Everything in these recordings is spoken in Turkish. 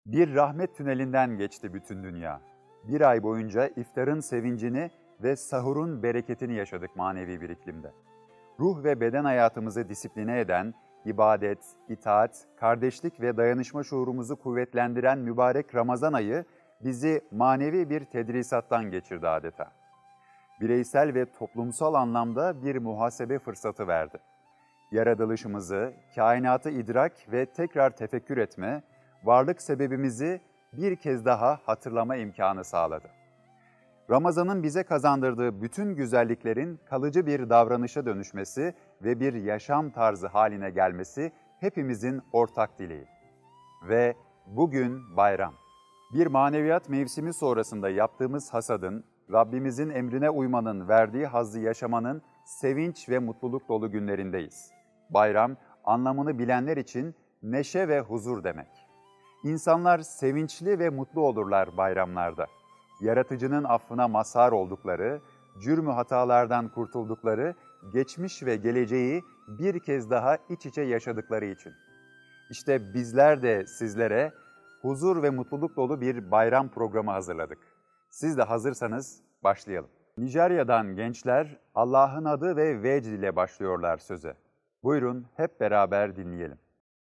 Bir rahmet tünelinden geçti bütün dünya. Bir ay boyunca iftarın sevincini ve sahurun bereketini yaşadık manevi bir iklimde. Ruh ve beden hayatımızı disipline eden, ibadet, itaat, kardeşlik ve dayanışma şuurumuzu kuvvetlendiren mübarek Ramazan ayı bizi manevi bir tedrisattan geçirdi adeta. Bireysel ve toplumsal anlamda bir muhasebe fırsatı verdi. Yaratılışımızı, kainatı idrak ve tekrar tefekkür etme, varlık sebebimizi bir kez daha hatırlama imkanı sağladı. Ramazan'ın bize kazandırdığı bütün güzelliklerin kalıcı bir davranışa dönüşmesi ve bir yaşam tarzı haline gelmesi hepimizin ortak dileği. Ve bugün bayram. Bir maneviyat mevsimi sonrasında yaptığımız hasadın, Rabbimizin emrine uymanın verdiği hazzı yaşamanın sevinç ve mutluluk dolu günlerindeyiz. Bayram, anlamını bilenler için neşe ve huzur demek. İnsanlar sevinçli ve mutlu olurlar bayramlarda. Yaratıcının affına mazhar oldukları, cürmü hatalardan kurtuldukları, geçmiş ve geleceği bir kez daha iç içe yaşadıkları için. İşte bizler de sizlere huzur ve mutluluk dolu bir bayram programı hazırladık. Siz de hazırsanız başlayalım. Nijerya'dan gençler Allah'ın adı ve vecd ile başlıyorlar söze. Buyurun hep beraber dinleyelim.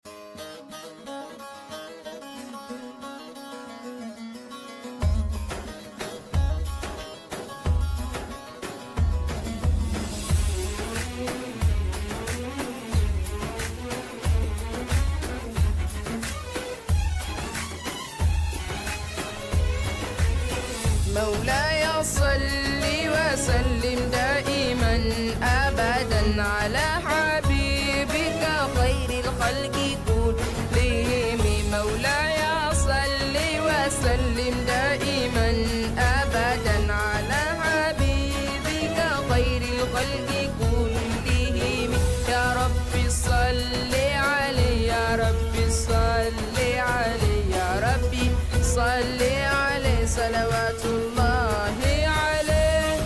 مولاي صل وسلم دائما أبدا على حبيبك خير الخلق كلهم مولاي صل وسلم دائما أبدا على حبيبك خير الخلق كلهم يا رب صل عليه يا رب صل عليه يا ربي صل عليه صلوات الله عليه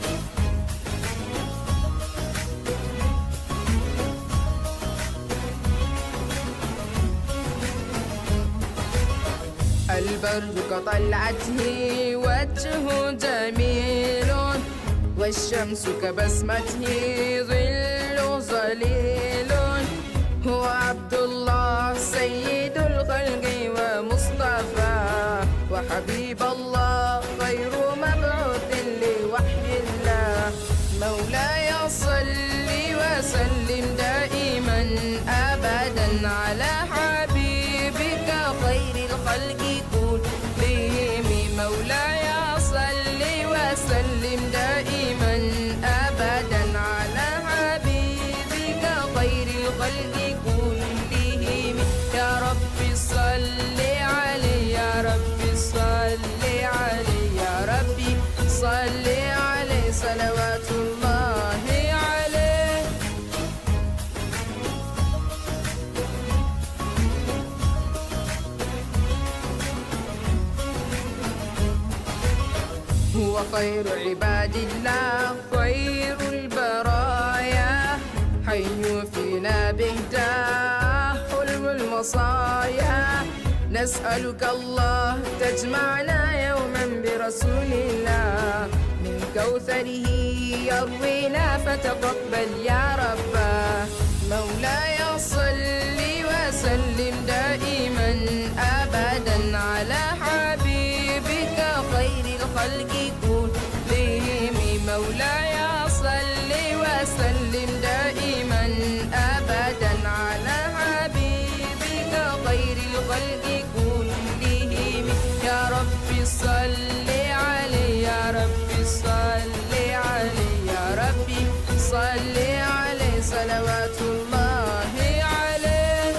البرد كطلعته وجهه جميل والشمس كبسمته ظل ظليل هو عبد الله سيد الخلق ومصطفى وحبيب الله غير مبعوث لوحي الله مولاي صل وسلم دائما أبدا على حبيبك خير الخلق كلهم مولاي صل وسلم دائما أبدا على حبيبك خير الخلق كلهم يا رب صل عليه يا رب صل عليه يا ربي صل عليه صلوات الله عليه هو خير عباد الله خير البرايا حي فينا بهداه حلم المصايا نسألك الله تجمعنا يوما برسول الله من كوثره يروينا فتقبل يا ربا مولاي صل وسلم دائما أبدا على حبيبك خير الخلق كلهم مولاي صل وسلم دائما أبدا على حبيبك خير الخلق كلهم يا رب صل عليه يا رب صل عليه يا ربي صل عليه صلوات الله عليه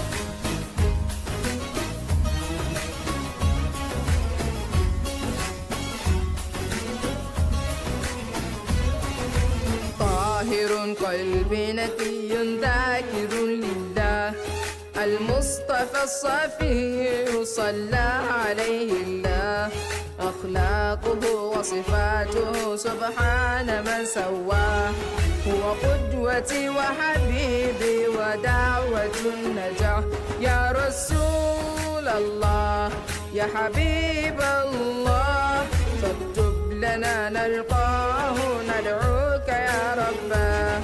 طاهر قلبي نقي ذاكر لله المصطفى الصفي صلى عليه الله أخلاقه وصفاته سبحان من سواه هو قدوتي وحبيبي ودعوة النجاة يا رسول الله يا حبيب الله فاكتب لنا نلقاه ندعوك يا رباه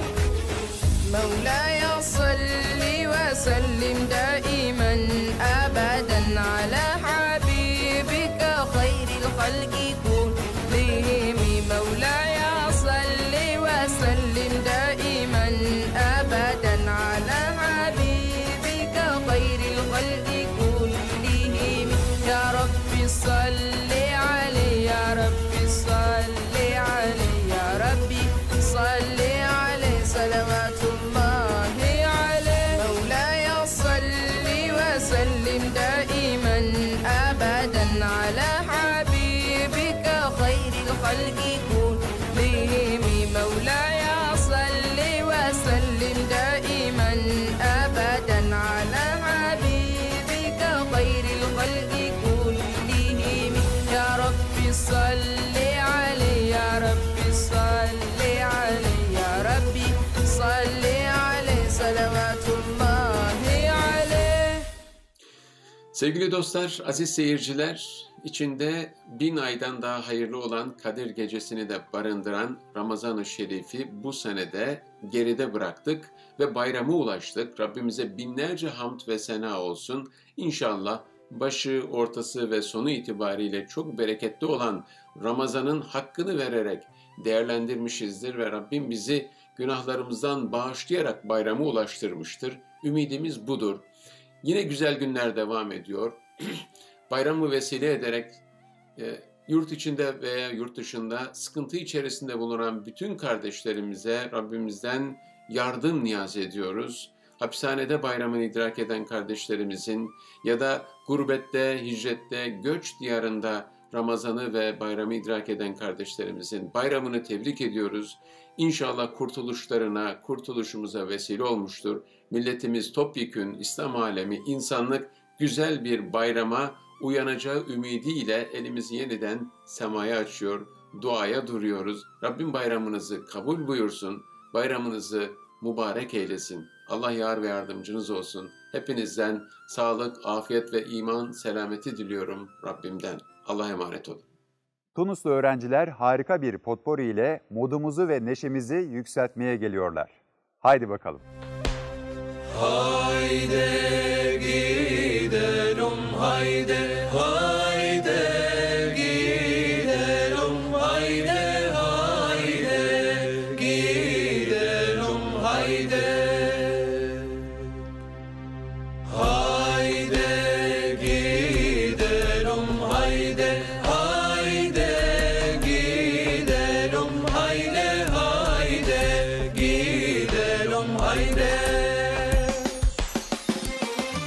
مولاي صل وسلم دائما أبدا على حبيبك خير الخلق كلهم مولاي صل وسلم دائما أبدا على حبيبك خير الخلق كلهم يا رب صل عليه يا رب صل عليه يا ربي صل عليه صلوات الله عليه مولاي صل وسلم دائما أبدا على حبيبك خير الخلق كلهم مولاي صل وسلم دائما أبدا على حبيبك خير الخلق كلهم يا رب صل عليه يا رب صل عليه يا ربي صل عليه صلوات الله عليه. Sevgili dostlar, aziz seyirciler, içinde 1000 aydan daha hayırlı olan Kadir Gecesi'ni de barındıran Ramazan-ı Şerif'i bu senede geride bıraktık ve bayrama ulaştık. Rabbimize binlerce hamd ve sena olsun. İnşallah başı, ortası ve sonu itibariyle çok bereketli olan Ramazan'ın hakkını vererek değerlendirmişizdir ve Rabbim bizi günahlarımızdan bağışlayarak bayrama ulaştırmıştır. Ümidimiz budur. Yine güzel günler devam ediyor. Bayramı vesile ederek yurt içinde veya yurt dışında sıkıntı içerisinde bulunan bütün kardeşlerimize Rabbimizden yardım niyaz ediyoruz. Hapishanede bayramını idrak eden kardeşlerimizin ya da gurbette, hicrette, göç diyarında Ramazan'ı ve bayramı idrak eden kardeşlerimizin bayramını tebrik ediyoruz. İnşallah kurtuluşlarına, kurtuluşumuza vesile olmuştur. Milletimiz topyekün, İslam alemi, insanlık güzel bir bayrama uyanacağı ümidiyle elimizi yeniden semaya açıyor, duaya duruyoruz. Rabbim bayramınızı kabul buyursun, bayramınızı mübarek eylesin. Allah yar ve yardımcınız olsun. Hepinizden sağlık, afiyet ve iman, selameti diliyorum Rabbimden. Allah'a emanet olun. Tunuslu öğrenciler harika bir potpori ile modumuzu ve neşemizi yükseltmeye geliyorlar. Haydi bakalım. Haydi gidelim, haydi, haydi gidelim, haydi, haydi gidelim, haydi. Haydi gidelim, haydi, haydi gidelim, haydi, haydi gidelim, haydi.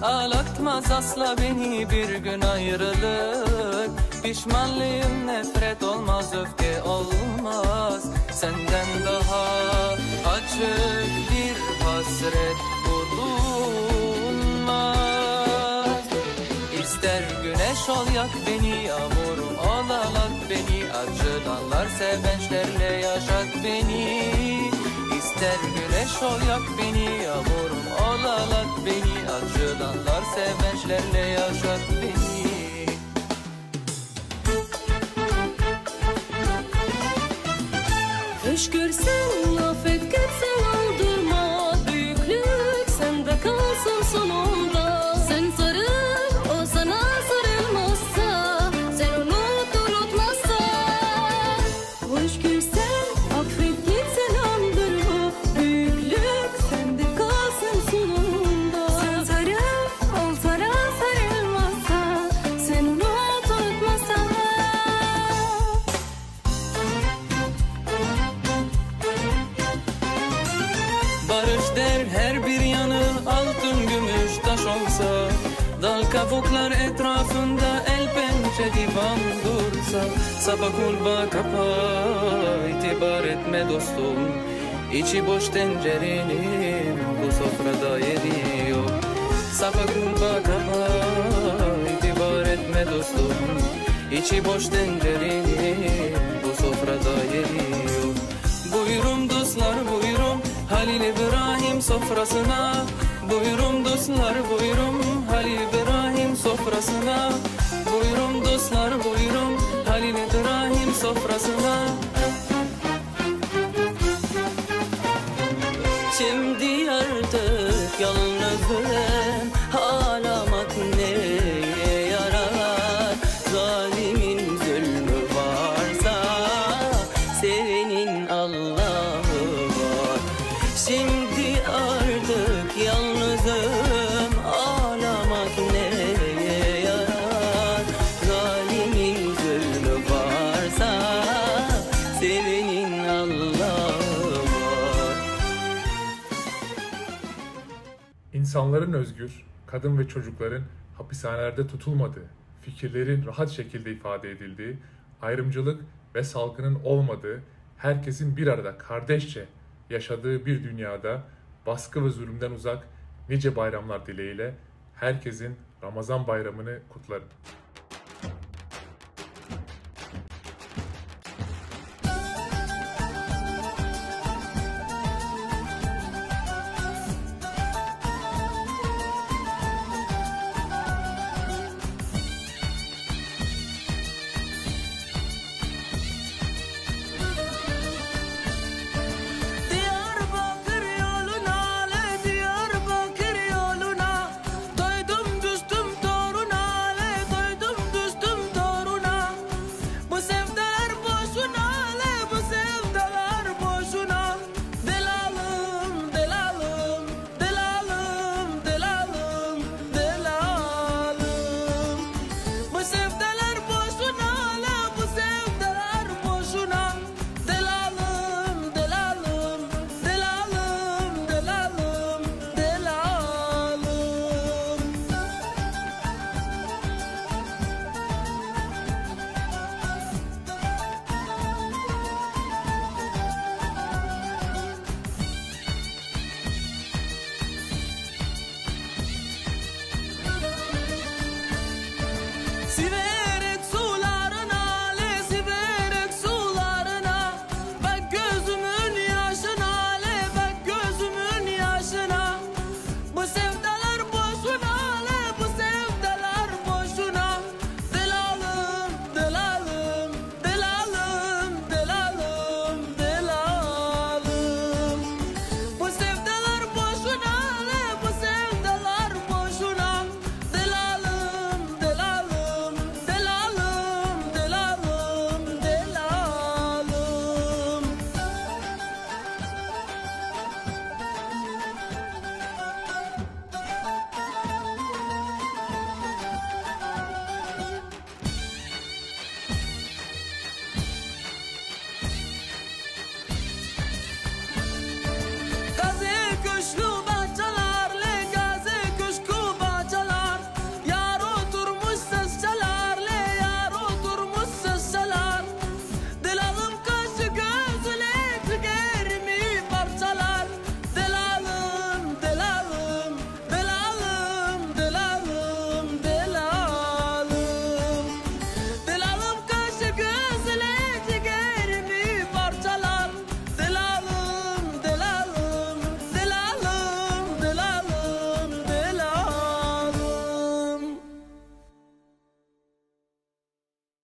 Ağlatmaz asla beni bir gün ayrılık. Pişmanlığım nefret olmaz, öfke olmaz. Senden daha açık bir hasret bulunmaz. İster güneş ol yak beni, yağmurum ol ağlat beni. Acılanlar sevinçlerle yaşat beni. İster güneş ol yak beni, yağmurum ol ağlat beni. Acılanlar sevinçlerle yaşat beni. Hoş görsen, affetsen aldırma. Büyüklük sende kalsın sonunda. Sen sarıl, o sana sarılmazsa. Sen unutmazsa. Hoş görsen, affetsen aldırma. Büyüklük sende kalsın sonunda. Sen sarıl, o sana sarılmazsa. Sen unutmazsa. Barış der her bir yanı altın gümüş taş olsa. Dal kavuklar etrafında el pençe divan dursa. Sabah kulba kapa, itibar etme dostum. İçi boş tencerenin bu sofrada yeri yok. Sabah kulba kapa, itibar etme dostum. İçi boş tencerenin bu sofrada yeri yok. Buyurun dostlar buyurun, Halil İbrahim sofrasına. Buyurun dostlar buyurun, Halil İbrahim sofrasına. Buyurun dostlar buyurun, Halil İbrahim sofrasına. Şimdi artık yalnızım, ağlamak neye yarar? Zalimin zulmü varsa sevenin Allah'ı var. Şimdi artık yalnızım, ağlamak neye yarar? Zalimin zulmü varsa sevenin Allah'ı var. İnsanların özgür, kadın ve çocukların hapishanelerde tutulmadığı, fikirlerin rahat şekilde ifade edildiği, ayrımcılık ve salgının olmadığı, herkesin bir arada kardeşçe yaşadığı bir dünyada baskı ve zulümden uzak nice bayramlar dileğiyle herkesin Ramazan bayramını kutlarım. Diyarbakır yoluna, le Diyarbakır yoluna. Doydum düştüm toruna, le doydum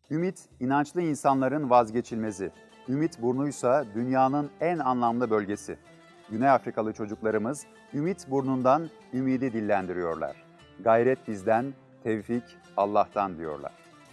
Ümit, inançlı insanların vazgeçilmezi. Ümit burnuysa dünyanın en anlamlı bölgesi. Güney Afrikalı çocuklarımız Ümit burnundan ümidi dillendiriyorlar. Gayret bizden, tevfik Allah'tan diyorlar.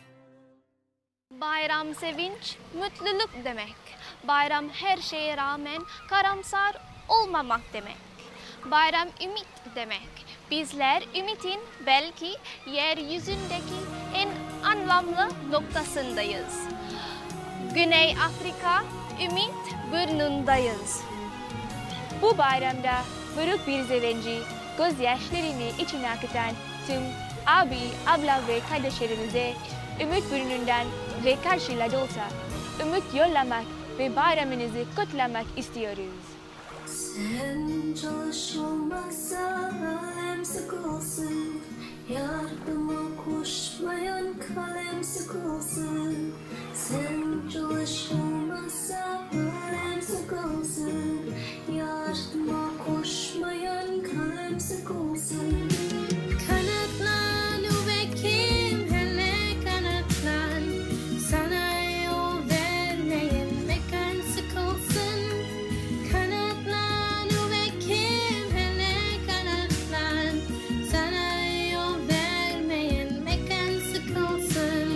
Bayram sevinç, mutluluk demek. Bayram her şeye rağmen karamsar olmamak demek. Bayram ümit demek. Bizler ümitin belki yeryüzündeki en anlamlı noktasındayız. Güney Afrika ümit burnundayız. Bu bayramda buruk bir sevinci, gözyaşlarını içine akıtan tüm abi, abla ve kardeşlerimize ümit burnundan ve karşıla olsa ümit yollamak ve bayramınızı kutlamak istiyoruz. Sen çalışılmazsa kalem sıkılsın, yardıma koşmayan kalem sıkılsın. Sen çalışılmazsa kalem sıkılsın, yardıma koşmayan kalem sıkılsın. Kanatlan üvekim hele kanatlan, sana yol vermeyen mekan sıkılsın. Kanatlan üvekim hele kanatlan, sana yol vermeyen mekan sıkılsın.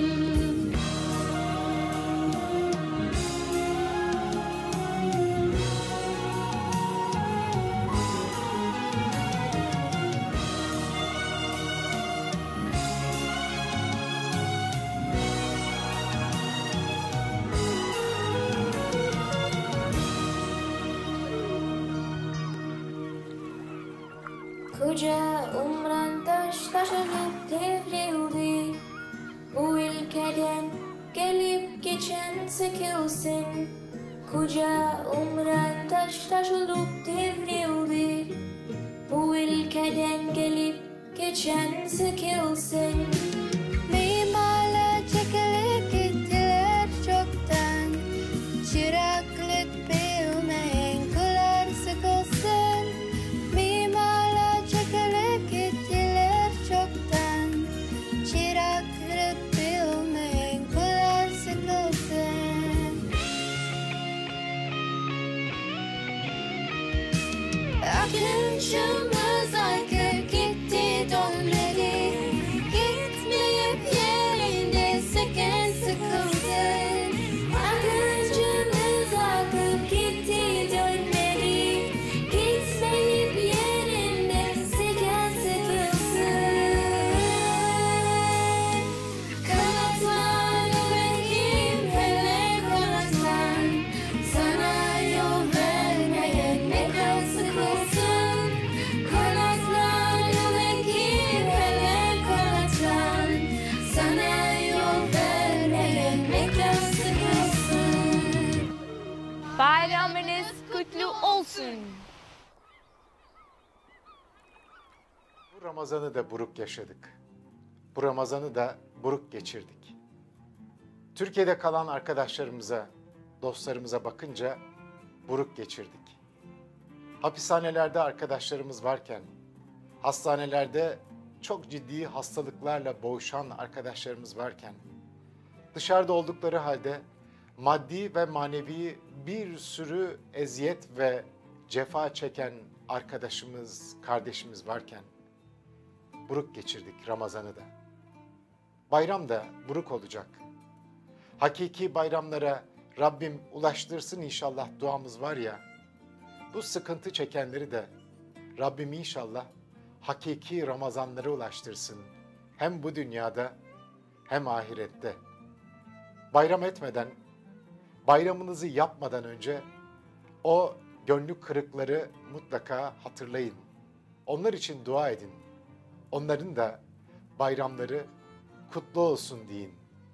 Koca umran taşlanıp devrildi. Bu ülkeden gelip geçen sıkılsın. Koca umran taşlanıp devrildi. Bu ülkeden gelip geçen sıkılsın. Mimarlar çekilip gittiler çoktan. Çıraklık bilmeyen kullar sıkılsın. Mimarlar çekilip gittiler çoktan. Çıraklık bilmeyen kullar sıkılsın. Akıncımız aykır gitti dönmedi. Gitmeyip yerinde seken sıkılsın. Akıncımız aykır gitti dönmedi. Gitmeyip yerinde seken sıkılsın. Kanatlan üvekim hele kanatlan, sana yol vermeyen mekan sıkılsın. Kanatlan üvekim hele kanatlan, sana yol vermeyen mekan sıkılsın. Bayramınız kutlu olsun. Bu Ramazan'ı da buruk yaşadık. Bu Ramazan'ı da buruk geçirdik. Türkiye'de kalan arkadaşlarımıza, dostlarımıza bakınca buruk geçirdik. Hapishanelerde arkadaşlarımız varken, hastanelerde çok ciddi hastalıklarla boğuşan arkadaşlarımız varken, dışarıda oldukları halde maddi ve manevi bir sürü eziyet ve cefa çeken arkadaşımız, kardeşimiz varken buruk geçirdik Ramazan'ı da. Bayram da buruk olacak. Hakiki bayramlara Rabbim ulaştırsın inşallah duamız var ya, bu sıkıntı çekenleri de Rabbim inşallah hakiki Ramazanlara ulaştırsın. Hem bu dünyada hem ahirette. Bayram etmeden, bayramınızı yapmadan önce o gönlü kırıkları mutlaka hatırlayın. Onlar için dua edin. Onların da bayramları kutlu olsun deyin.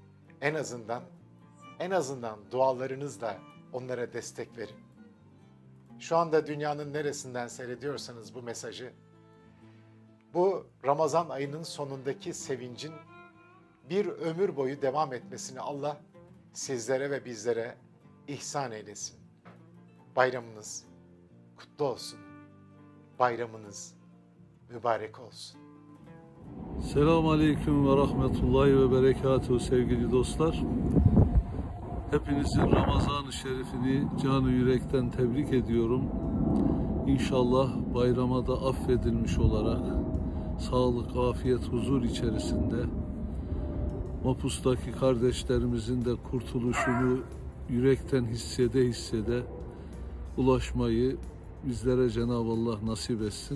En azından dualarınızla onlara destek verin. Şu anda dünyanın neresinden seyrediyorsanız bu mesajı, bu Ramazan ayının sonundaki sevincin bir ömür boyu devam etmesini Allah sizlere ve bizlere ihsan eylesin. Bayramınız kutlu olsun. Bayramınız mübarek olsun. Selamun Aleyküm ve Rahmetullahi ve Berekatuhu sevgili dostlar. Hepinizin Ramazan-ı Şerifini canı yürekten tebrik ediyorum. İnşallah bayrama da affedilmiş olarak sağlık, afiyet, huzur içerisinde Mapus'taki kardeşlerimizin de kurtuluşunu yürekten hissede ulaşmayı bizlere Cenab-ı Allah nasip etsin.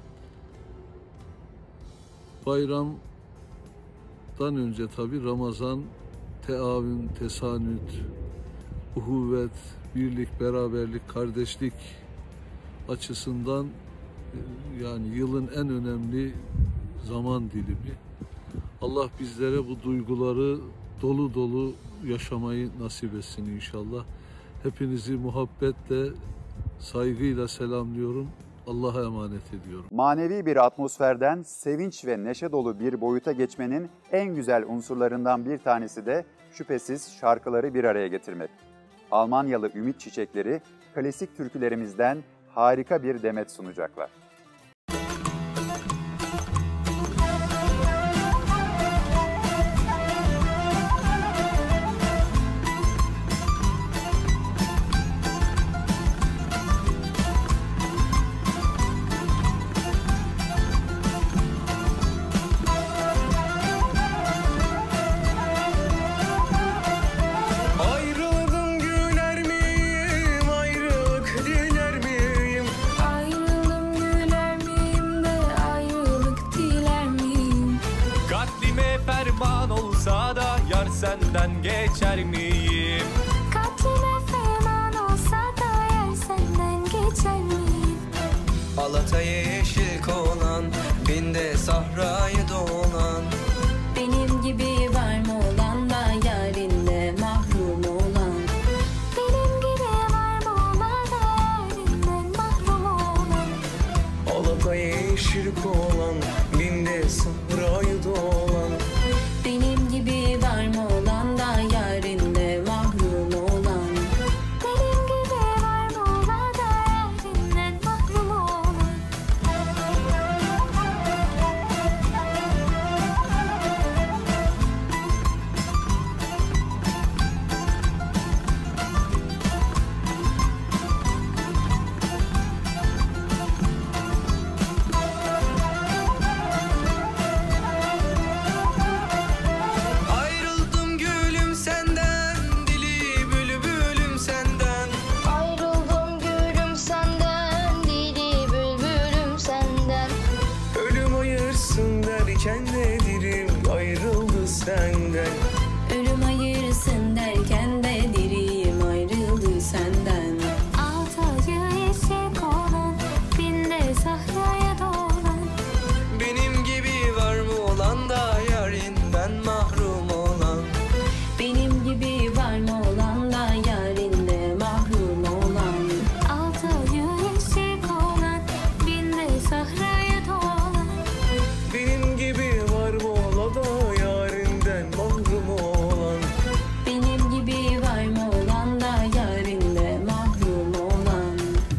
Bayramdan önce tabi Ramazan, teavün, tesanüt, uhuvvet, birlik, beraberlik, kardeşlik açısından yani yılın en önemli zaman dilimi. Allah bizlere bu duyguları dolu dolu yaşamayı nasip etsin inşallah. Hepinizi muhabbetle, saygıyla selamlıyorum. Allah'a emanet ediyorum. Manevi bir atmosferden sevinç ve neşe dolu bir boyuta geçmenin en güzel unsurlarından bir tanesi de şüphesiz şarkıları bir araya getirmek. Almanyalı Ümit Çiçekleri klasik türkülerimizden harika bir demet sunacaklar. Senden geçer miyim? Katlime ferman olsa da yer senden geçer miyim? Alata'ya yeşil konan, binde sahrayı dolan. Benim gibi var mı olan da yarinde mahrum olan? Benim gibi var mı olan da yarinden mahrum olan? Alata'ya yeşil konan, binde sahrayı dolan. Benim gibi var mı olan da yarinde mahrum olan? Benim gibi var mı olan da yarinden mahrum olan? Ayrıldım gülüm senden, dili bülbülüm senden. Ayrıldım gülüm senden, dili bülbülüm senden. Ölüm ayırsın derken de dilim ayrıldı senden. Ölüm ayırsın derken de dirim ayrıldı senden. Altayı eşek olan, binde sahraya dolan. Benim gibi var mı olan da yarinden mahrum olan? Benim gibi var mı olan da yarinde mahrum olan? Altayı eşek olan, binde sahraya dolan. Benim gibi var mı ola da yarinden mahrum olan? Benim gibi var mı olan da yarinde mahrum olan?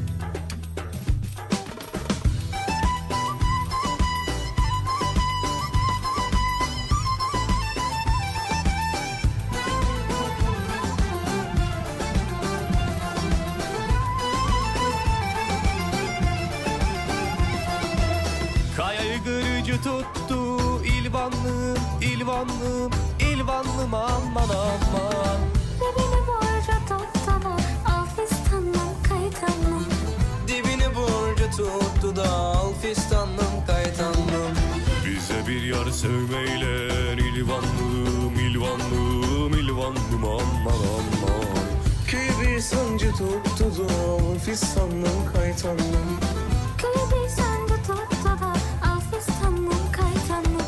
Kayayı gırıcı tuttu ilvanlım, ilvanlım, ilvanlım aman aman. Dibini borca tuttular, al fistanım kaytanım. Dibini borca tuttu da al fistanlım kaytanlım. Bize bir yar sevmeyle ilvanlım, ilvanlım, ilvanlım aman aman. Köy bir sancı tuttu da al fistanlım kaytanlım. Köy bir sancı tuttu da al fistanım kaytanım.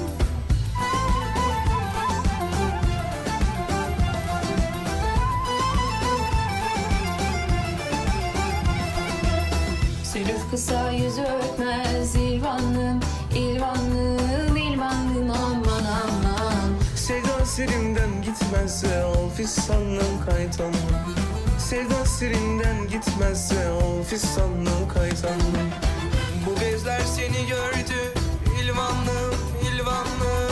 Sülüf kısa yüzü öpmez ilvanlım, ilvanlım, ilvanlım aman aman. Sevda serimden gitmezse al fistanlım kaytanlım. Sevda serimden gitmezse al fistanlım kaytanlım. Bu gözler seni gördü ilvanlım, ilvanlım.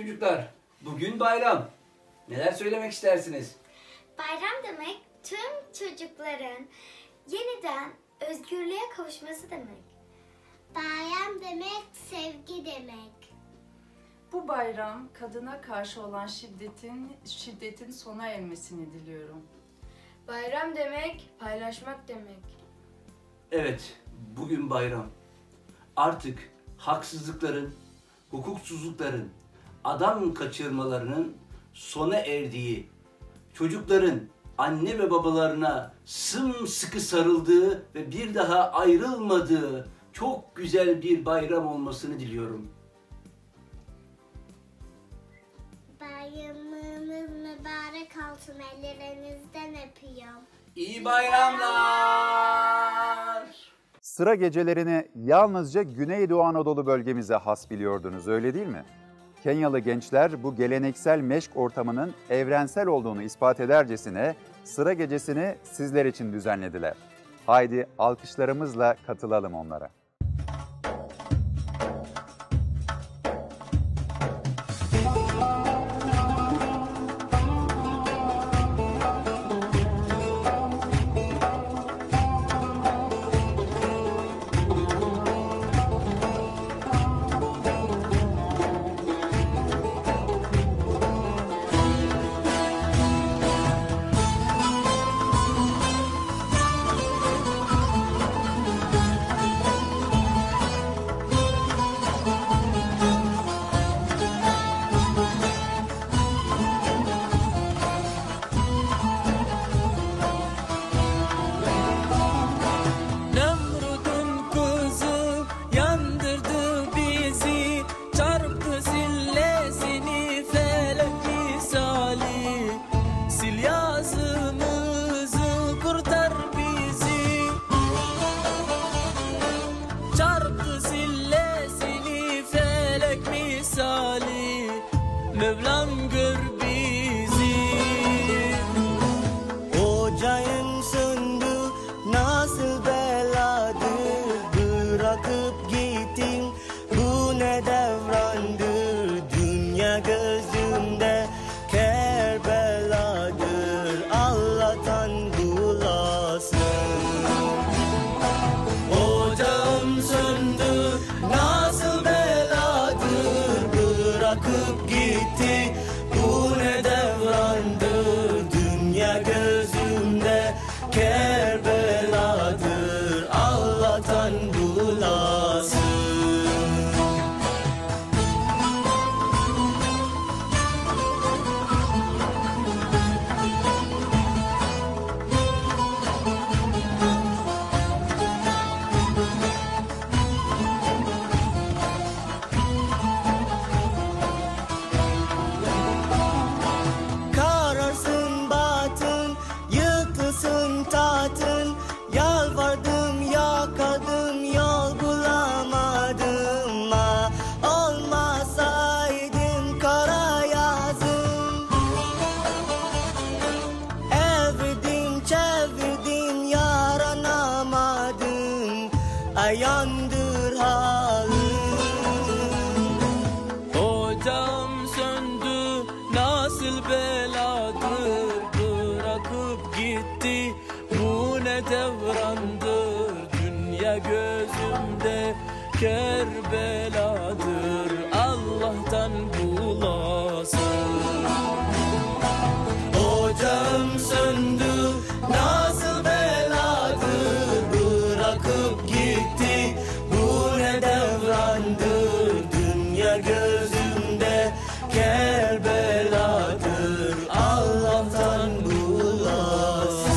çocuklar. Bugün bayram. Neler söylemek istersiniz? Bayram demek tüm çocukların yeniden özgürlüğe kavuşması demek. Bayram demek sevgi demek. Bu bayram kadına karşı olan şiddetin sona ermesini diliyorum. Bayram demek paylaşmak demek. Evet, bugün bayram. Artık haksızlıkların, hukuksuzlukların, adam kaçırmalarının sona erdiği, çocukların anne ve babalarına sımsıkı sarıldığı ve bir daha ayrılmadığı çok güzel bir bayram olmasını diliyorum. Bayramınız mübarek olsun, ellerinizden öpüyorum. İyi bayramlar. Sıra gecelerini yalnızca Güneydoğu Anadolu bölgemize has biliyordunuz, öyle değil mi? Kenyalı gençler bu geleneksel meşk ortamının evrensel olduğunu ispat edercesine sıra gecesini sizler için düzenlediler. Haydi alkışlarımızla katılalım onlara. Mevlam gör bizi. Ocağın söndü, nasıl beladır, bırakıp gittin, bu ne devrandır. Dünya gözümde Kerbeladır, Allah'tan bulasın. Ocağım söndü, nasıl beladır, bırakıp gitti, bu ne devrandır. Dünya gözümde Kerbeladır, Allah'tan bulasın. Kararsın batın, yıkılsın tahtın, yalvardım yakardım, yol bulamadım. Ha, olmasaydın kara yazım, evirdim çevirdim yaranamadım, ayandır halim. Ocağım söndü, nasıl beladır, bırakıp gitti, bu ne devrandır. Dünya gözümde Kerbeladır, Allah'tan bulasın. Ocağım söndü, nasıl beladır, bırakıp gitti, bu ne devrandır. Dünya gözümde Kerbeladır, Allah'tan bulasın.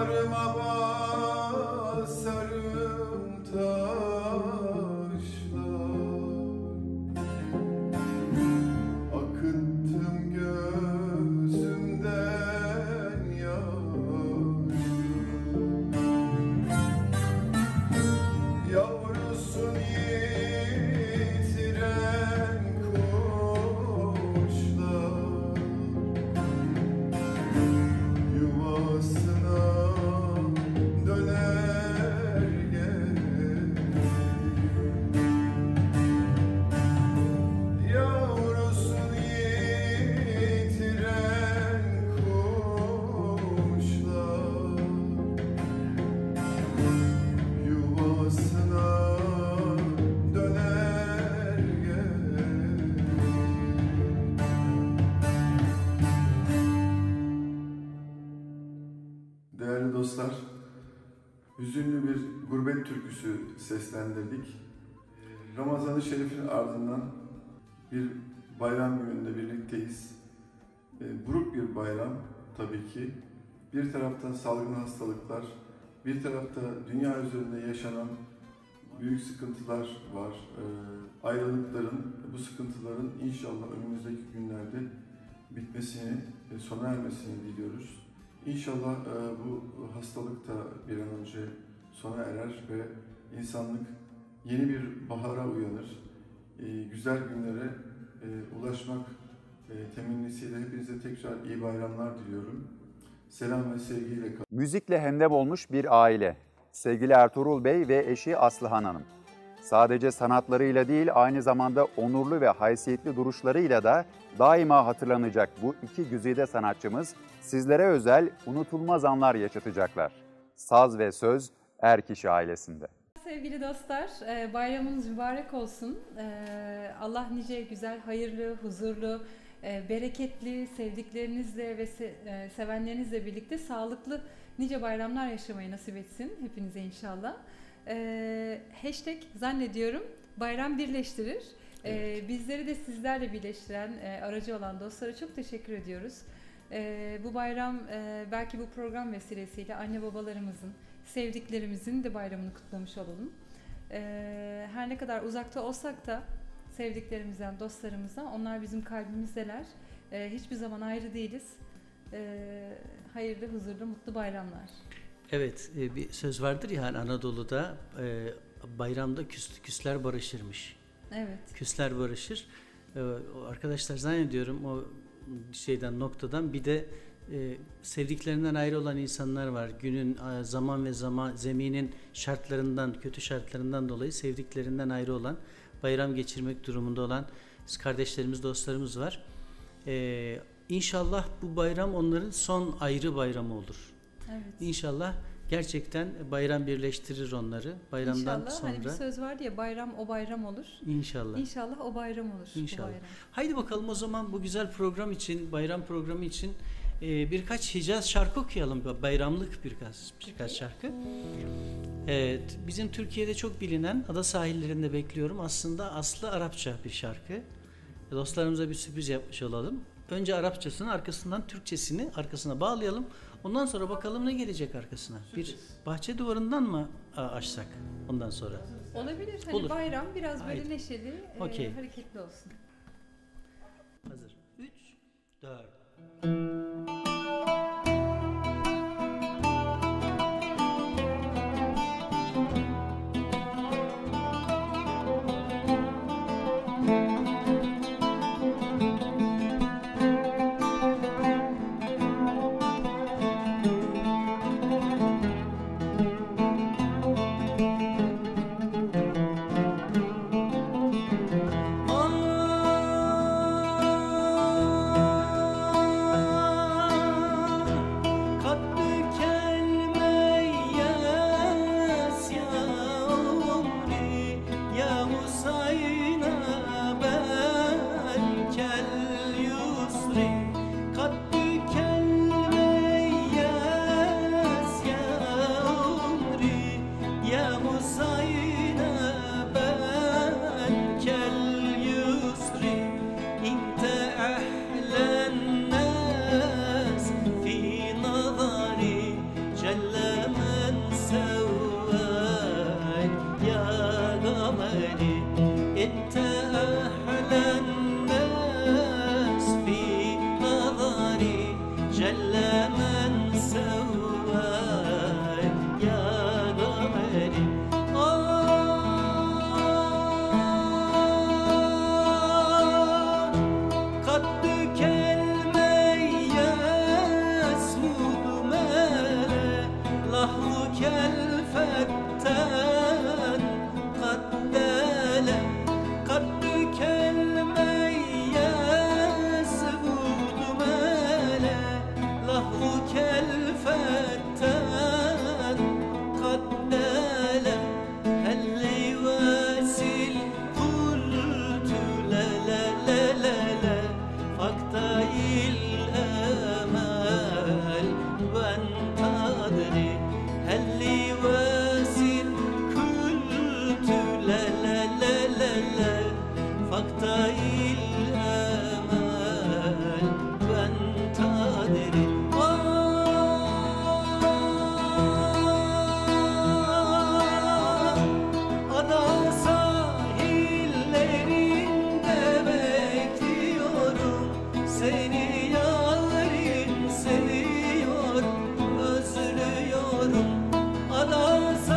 Bağrıma basarım taşlar, akıttım gözümden yaşı. Yavrusun yitiren kuşlar yuvasına döner gelir. Yavrusun yitiren kuşlar yuvasına döner gelir. Değerli dostlar, hüzünlü bir gurbet türküsü seslendirdik. Ramazan-ı Şerif'in ardından bir bayram gününde birlikteyiz. Buruk bir bayram tabii ki. Bir tarafta salgın hastalıklar, bir tarafta dünya üzerinde yaşanan büyük sıkıntılar var. Ayrılıkların, bu sıkıntıların inşallah önümüzdeki günlerde bitmesini, sona ermesini diliyoruz. İnşallah bu hastalık da bir an önce sona erer ve insanlık yeni bir bahara uyanır. Güzel günlere ulaşmak temennisiyle hepinize tekrar iyi bayramlar diliyorum. Selam ve sevgiyle kalın. Müzikle hendem olmuş bir aile. Sevgili Ertuğrul Bey ve eşi Aslıhan Hanım. Sadece sanatlarıyla değil, aynı zamanda onurlu ve haysiyetli duruşlarıyla da daima hatırlanacak bu iki güzide sanatçımız sizlere özel unutulmaz anlar yaşatacaklar. Saz ve söz Erkişi ailesinde. Sevgili dostlar, bayramınız mübarek olsun. Allah nice güzel, hayırlı, huzurlu, bereketli, sevdiklerinizle ve sevenlerinizle birlikte sağlıklı nice bayramlar yaşamayı nasip etsin hepinize inşallah. Hashtag zannediyorum bayram birleştirir. Evet. Bizleri de sizlerle birleştiren, aracı olan dostlara çok teşekkür ediyoruz. Bu bayram belki bu program vesilesiyle anne babalarımızın, sevdiklerimizin de bayramını kutlamış olalım. Her ne kadar uzakta olsak da sevdiklerimizden, dostlarımızdan onlar bizim kalbimizdeler. Hiçbir zaman ayrı değiliz. Hayırlı, huzurlu, mutlu bayramlar. Evet, bir söz vardır ya hani Anadolu'da bayramda küsler barışırmış. Evet. Küsler barışır. Arkadaşlar zannediyorum o noktadan bir de sevdiklerinden ayrı olan insanlar var. Günün zaman ve zeminin şartlarından, kötü şartlarından dolayı sevdiklerinden ayrı olan, bayram geçirmek durumunda olan kardeşlerimiz, dostlarımız var. İnşallah bu bayram onların son ayrı bayramı olur. Evet. İnşallah gerçekten bayram birleştirir onları. Bayramdan İnşallah, sonra. Hani bir söz vardı ya, bayram o bayram olur. İnşallah. İnşallah o bayram olur. İnşallah. Haydi bakalım o zaman bu güzel program için, bayram programı için birkaç Hicaz şarkı okuyalım. Bayramlık birkaç şarkı. Evet, bizim Türkiye'de çok bilinen Ada Sahillerinde Bekliyorum aslında aslı Arapça bir şarkı. Dostlarımıza bir sürpriz yapmış olalım. Önce Arapçasını, arkasından Türkçesini arkasına bağlayalım. Ondan sonra bakalım ne gelecek arkasına. Sürpriz. Bir bahçe duvarından mı açsak ondan sonra? Olabilir. Hani olur. Bayram biraz böyle haydi. Neşeli, hareketli olsun. Hazır. 3, 4. سواك يا قمري انت احلى الناس في نظري جل من سواك يا قمري قدك المياس مدمرة لحظك الفتان قدالا قدك المياس مدمرة لحظك الفتان قدالا هل يواسل قلت لا لا لا لا لا فاقطعي الآمال وانتظري هل يواسل قلت لا لا لا لا لا فاقطعي الآمال وانتظري Ada sahillerinde bekliyorum seni yarim seviyor özlüyorum Ada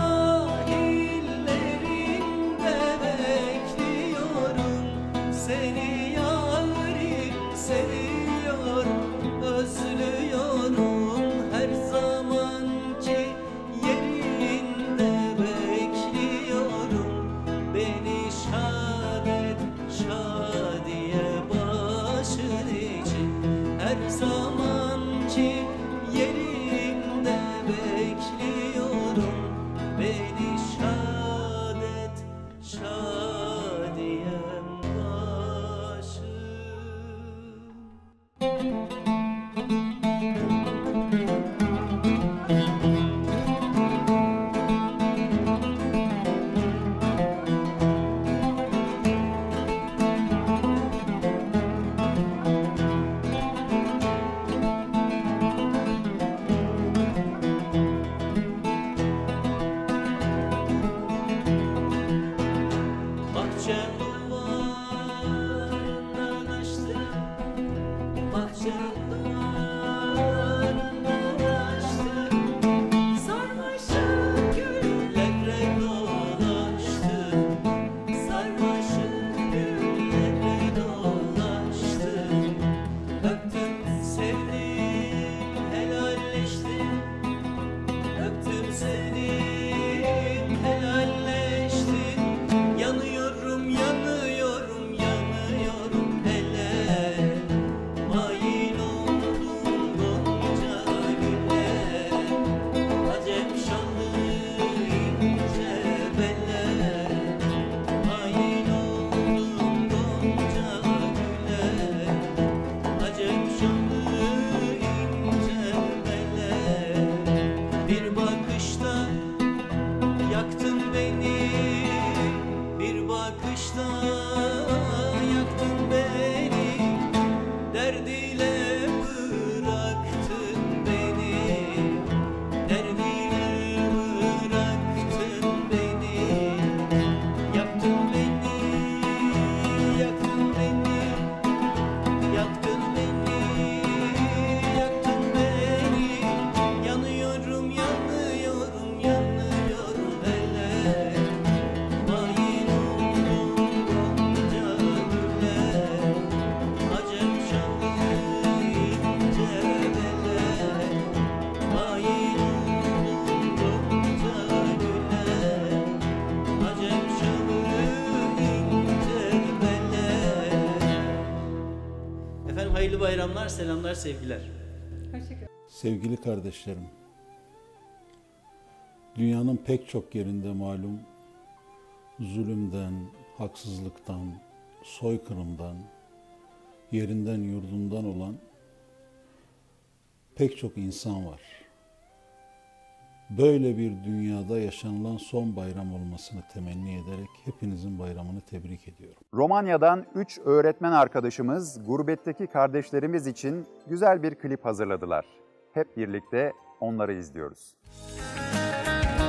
sahillerinde bekliyorum seni yarim seviyor özlüyorum her zamanki yerinde bekliyorum beni şad et şadiye başın için her zamanki yerimde bekliyorum beni şad et şadiyem bahçe duvarından açtım bahçe duvarından açtım sarmaşık güllerle dolaştım sarmaşık güllerle dolaştım öptüm sevdim helalleştim öptüm sevdim helalleştim yanıyorum yanıyorum yanıyorum hele mayin oldum gonca güle acem şanlı ince bele mayin oldum gonca güle acem şanlı ince bele bir bakışta yaktın beni bir bakışta yaktın beni derdiyle bıraktın beni derdiyle bıraktın beni yaktın beni yaktın beni yaktın beni yaktın beni yanıyorum yanıyorum yanıyorum hele mayin oldum gonca güle acem şanlı ince bele mayin oldum gonca güle acem şanlı ince bele Efendim hayırlı bayramlar, selamlar, sevgiler. Sevgili kardeşlerim, dünyanın pek çok yerinde malum zulümden, haksızlıktan, soykırımdan, yerinden yurdundan olan pek çok insan var. Böyle bir dünyada yaşanılan son bayram olmasını temenni ederek hepinizin bayramını tebrik ediyorum. Romanya'dan 3 öğretmen arkadaşımız gurbetteki kardeşlerimiz için güzel bir klip hazırladılar. Hep birlikte onları izliyoruz.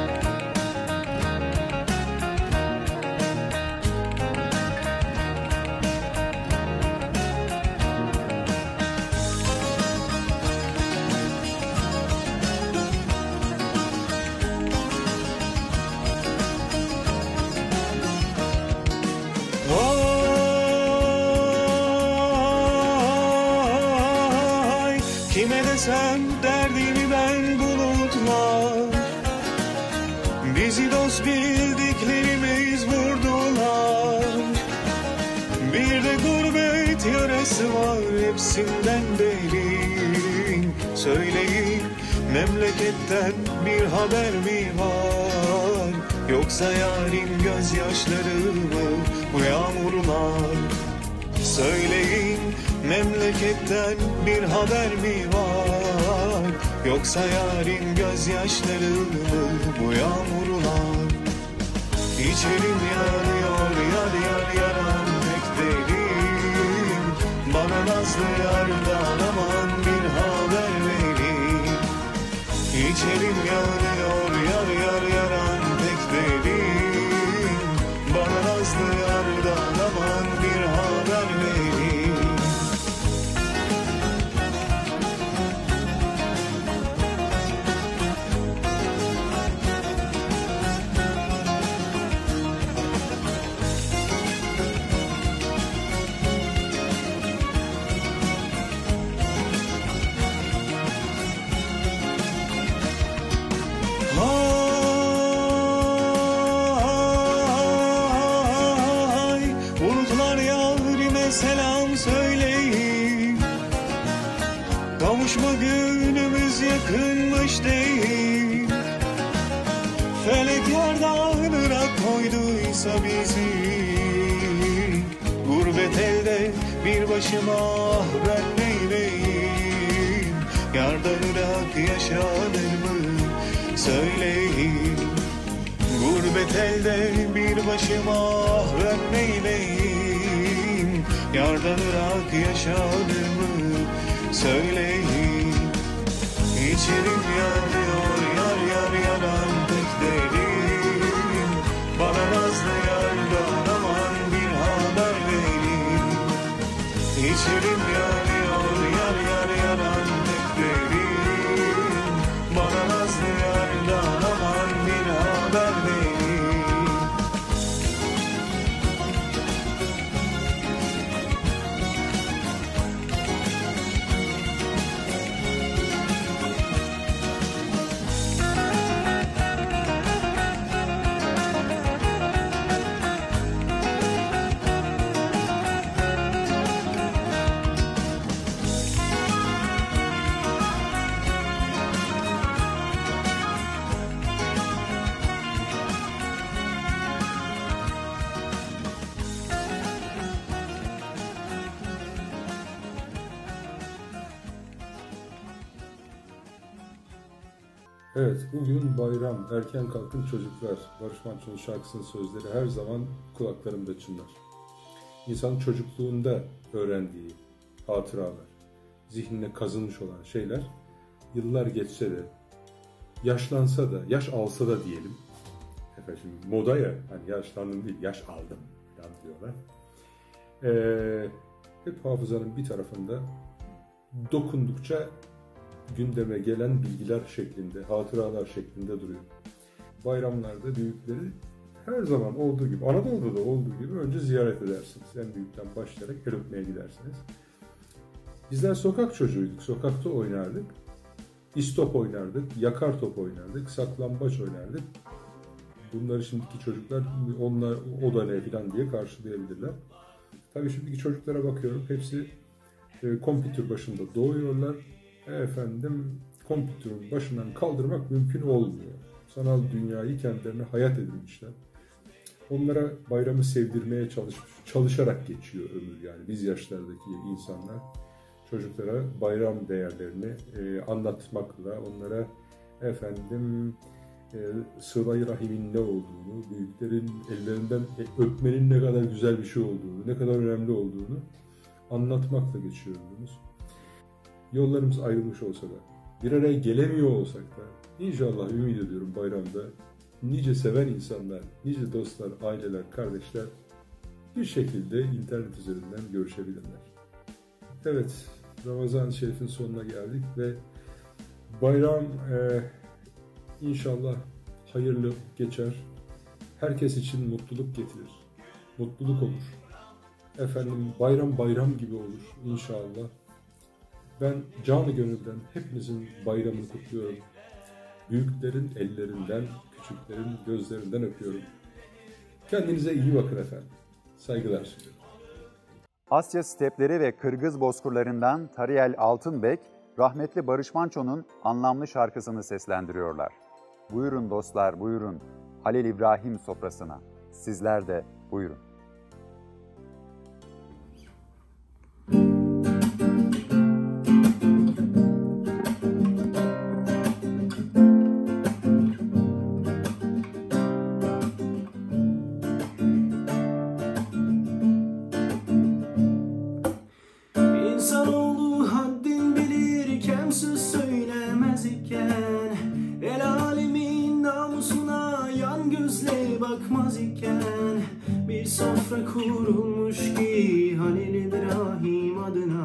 desem derdimi ben bulutlar. Bizi dost bildiklerimiz vurdular. Bir de gurbet yarası var hepsinden derin. Söyleyin memleketten bir haber mi var? Yoksa yarim gözyaşları mı bu yağmurlar? Söyleyin memleketten bir haber mi var? Yoksa yarim gözyaşları mı bu yağmurlar? İçerim yanıyor yar yar yaran pek derin. Bana nazlı yardan aman bir haber verin. İçerim yanıyor yar yar yaran pek derin. Bana nazlı yardan aman bir haber verin. Selam söyleyin. Kavuşma günümüz yakınmış değil. Felek yardan ırak koyduysa bizi. Gurbet elde bir başıma ben neyleyim? Yardan ırak yaşanır mı söyleyin. Gurbet elde bir başıma ben neyleyim? Yardan ırak yaşanır mı söyleyin. İçerim yanıyor yar yar yanan pek derin. Bana nazlı yardan aman bir haber verin. İçerim yanıyor yar yar yanan pek derin. Bana nazlı yardan aman bir haber verin. Evet, bugün bayram, erken kalkın çocuklar. Barış Manço'nun şarkısının sözleri her zaman kulaklarımda çınlar. İnsanın çocukluğunda öğrendiği hatıralar, zihnine kazınmış olan şeyler, yıllar geçse de, yaşlansa da, yaş alsa da diyelim. Efendim, moda ya, hani yaşlandım değil, yaş aldım falan diyorlar. Hep hafızanın bir tarafında dokundukça gündeme gelen bilgiler şeklinde, hatıralar şeklinde duruyor. Bayramlarda büyükleri her zaman olduğu gibi, Anadolu'da da olduğu gibi önce ziyaret edersiniz. En büyükten başlayarak el öpmeye gidersiniz. Bizler sokak çocuğuyduk, sokakta oynardık. İstop oynardık, yakar top oynardık, saklambaç oynardık. Bunları şimdiki çocuklar, onlar o da ne falan diye karşılayabilirler. Tabii şimdiki çocuklara bakıyorum, hepsi kompütür başında doğuyorlar. Efendim, kompütürün başından kaldırmak mümkün olmuyor. Sanal dünyayı kendilerine hayat edinmişler. Onlara bayramı sevdirmeye çalışarak geçiyor ömür yani. Biz yaşlardaki insanlar çocuklara bayram değerlerini anlatmakla, onlara efendim sıla-i rahimin ne olduğunu, büyüklerin ellerinden öpmenin ne kadar güzel bir şey olduğunu, ne kadar önemli olduğunu anlatmakla geçiyor ömrümüz. Yollarımız ayrılmış olsa da, bir araya gelemiyor olsak da inşallah ümit ediyorum bayramda nice seven insanlar, nice dostlar, aileler, kardeşler bir şekilde internet üzerinden görüşebilirler. Evet, Ramazan-ı Şerif'in sonuna geldik ve bayram inşallah hayırlı geçer. Herkes için mutluluk getirir. Mutluluk olur. Efendim bayram bayram gibi olur inşallah. Ben canı gönülden hepinizin bayramını kutluyorum. Büyüklerin ellerinden, küçüklerin gözlerinden öpüyorum. Kendinize iyi bakın efendim. Saygılar sunuyorum. Asya stepleri ve Kırgız bozkırlarından Tariyel Altınbek, rahmetli Barış Manço'nun anlamlı şarkısını seslendiriyorlar. Buyurun dostlar, buyurun Halil İbrahim sofrasına. Sizler de buyurun. İnsanoğlu haddin bilirken söz söylemez iken, el alemin namusuna yan gözle bakmaz iken, bir sofra kurulmuş ki Halil İbrahim adına,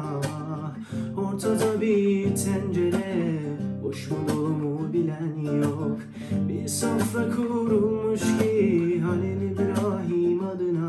ortada bir tencere, boş mu dolu mu bilen yok. Bir sofra kurulmuş ki Halil İbrahim adına,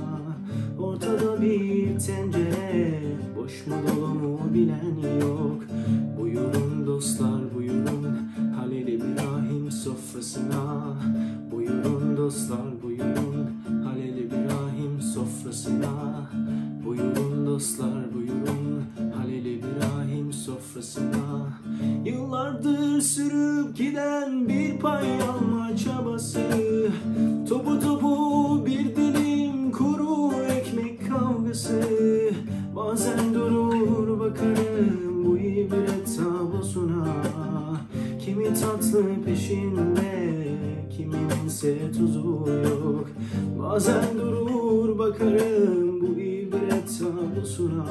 ortada bir tencere, boş mu dolu mu bilen yok. Buyurun dostlar buyurun Halil İbrahim sofrasına. Buyurun dostlar buyurun Halil İbrahim sofrasına. Buyurun dostlar buyurun Halil İbrahim sofrasına. Yıllardır sürüp giden bir pay alma çabası, topu topu bir dilim kuru ekmek kavgası. Bazen durur bakarım bu ibret tablosuna, kimi tatlı peşinde, kiminse tuzu yok. Bazen durur bakarım bu ibret tablosuna,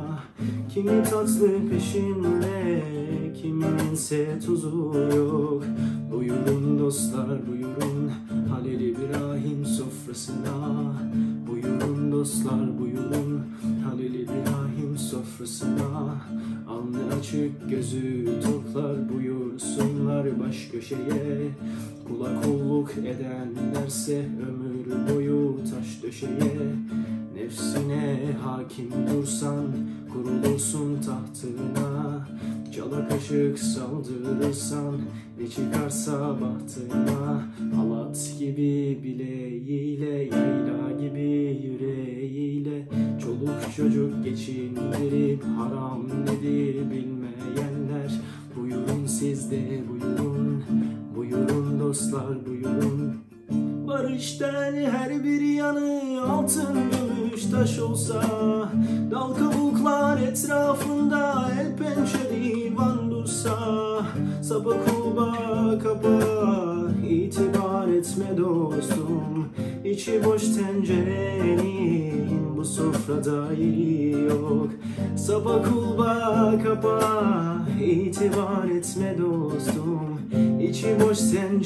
kimi tatlı peşinde, kiminse tuzu yok. Buyurun dostlar buyurun Halil İbrahim sofrasına. Buyurun dostlar buyurun Halil İbrahim sofrasına. Alnı açık gözü toklar buyursunlar baş köşeye. Kula kulluk edenlerse ömür boyu taş döşeye. Nefsine hakim dursan kurulursun tahtına. Çala kaşık saldırırsan ne çıkarsa bahtına. Halat gibi bileğiyle, yayla gibi yüreğiyle, çoluk çocuk geçindirip haram nedir bilmeyenler. Buyurun siz de buyurun, buyurun dostlar buyurun. Barıştan her bir yanı altın gümüş taş olsa, dal kabuklar etrafında el pençe divan dursa, sapa kulba kapa itibar etme dostum. İçi boş tencerenin bu sofrada yeri yok. Sapa kulba kapa itibar etme dostum. İçi boş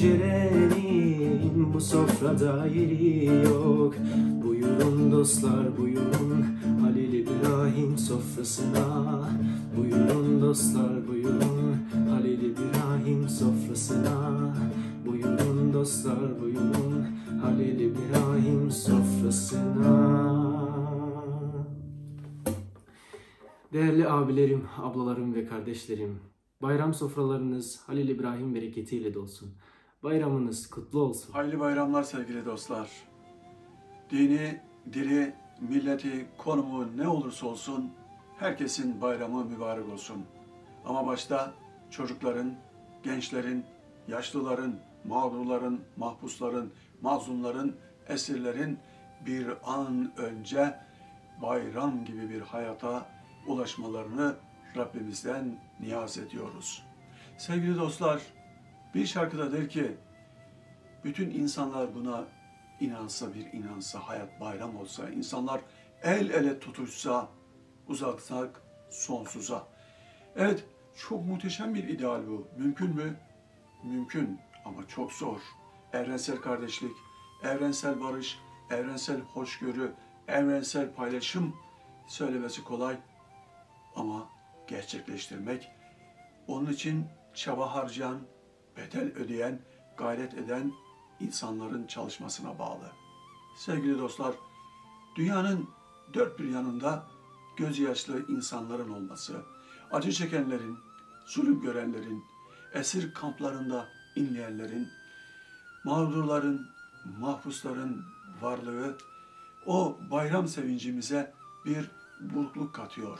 tencerenin bu sofrada yeri yok. Buyurun dostlar buyurun Halil İbrahim sofrasına. Buyurun dostlar buyurun Halil İbrahim sofrasına. Buyurun dostlar buyurun Halil İbrahim sofrasına. Değerli abilerim, ablalarım ve kardeşlerim, bayram sofralarınız Halil İbrahim bereketiyle dolsun. Bayramınız kutlu olsun. Hayırlı bayramlar sevgili dostlar. Dini, dili, milleti, konumu ne olursa olsun herkesin bayramı mübarek olsun. Ama başta çocukların, gençlerin, yaşlıların, mağdurların, mahpusların, mazlumların, esirlerin bir an önce bayram gibi bir hayata ulaşmalarını Rabbimizden niyaz ediyoruz. Sevgili dostlar, bir şarkıdadır ki bütün insanlar buna inansa, bir inansa, hayat bayram olsa, insanlar el ele tutuşsa, uzatsak sonsuza. Evet, çok muhteşem bir ideal bu. Mümkün mü? Mümkün ama çok zor. Evrensel kardeşlik, evrensel barış, evrensel hoşgörü, evrensel paylaşım söylemesi kolay ama gerçekleştirmek, onun için çaba harcayan, bedel ödeyen, gayret eden insanların çalışmasına bağlı. Sevgili dostlar, dünyanın dört bir yanında gözyaşlı insanların olması, acı çekenlerin, zulüm görenlerin, esir kamplarında inleyenlerin, mağdurların, mahpusların varlığı o bayram sevincimize bir burukluk katıyor.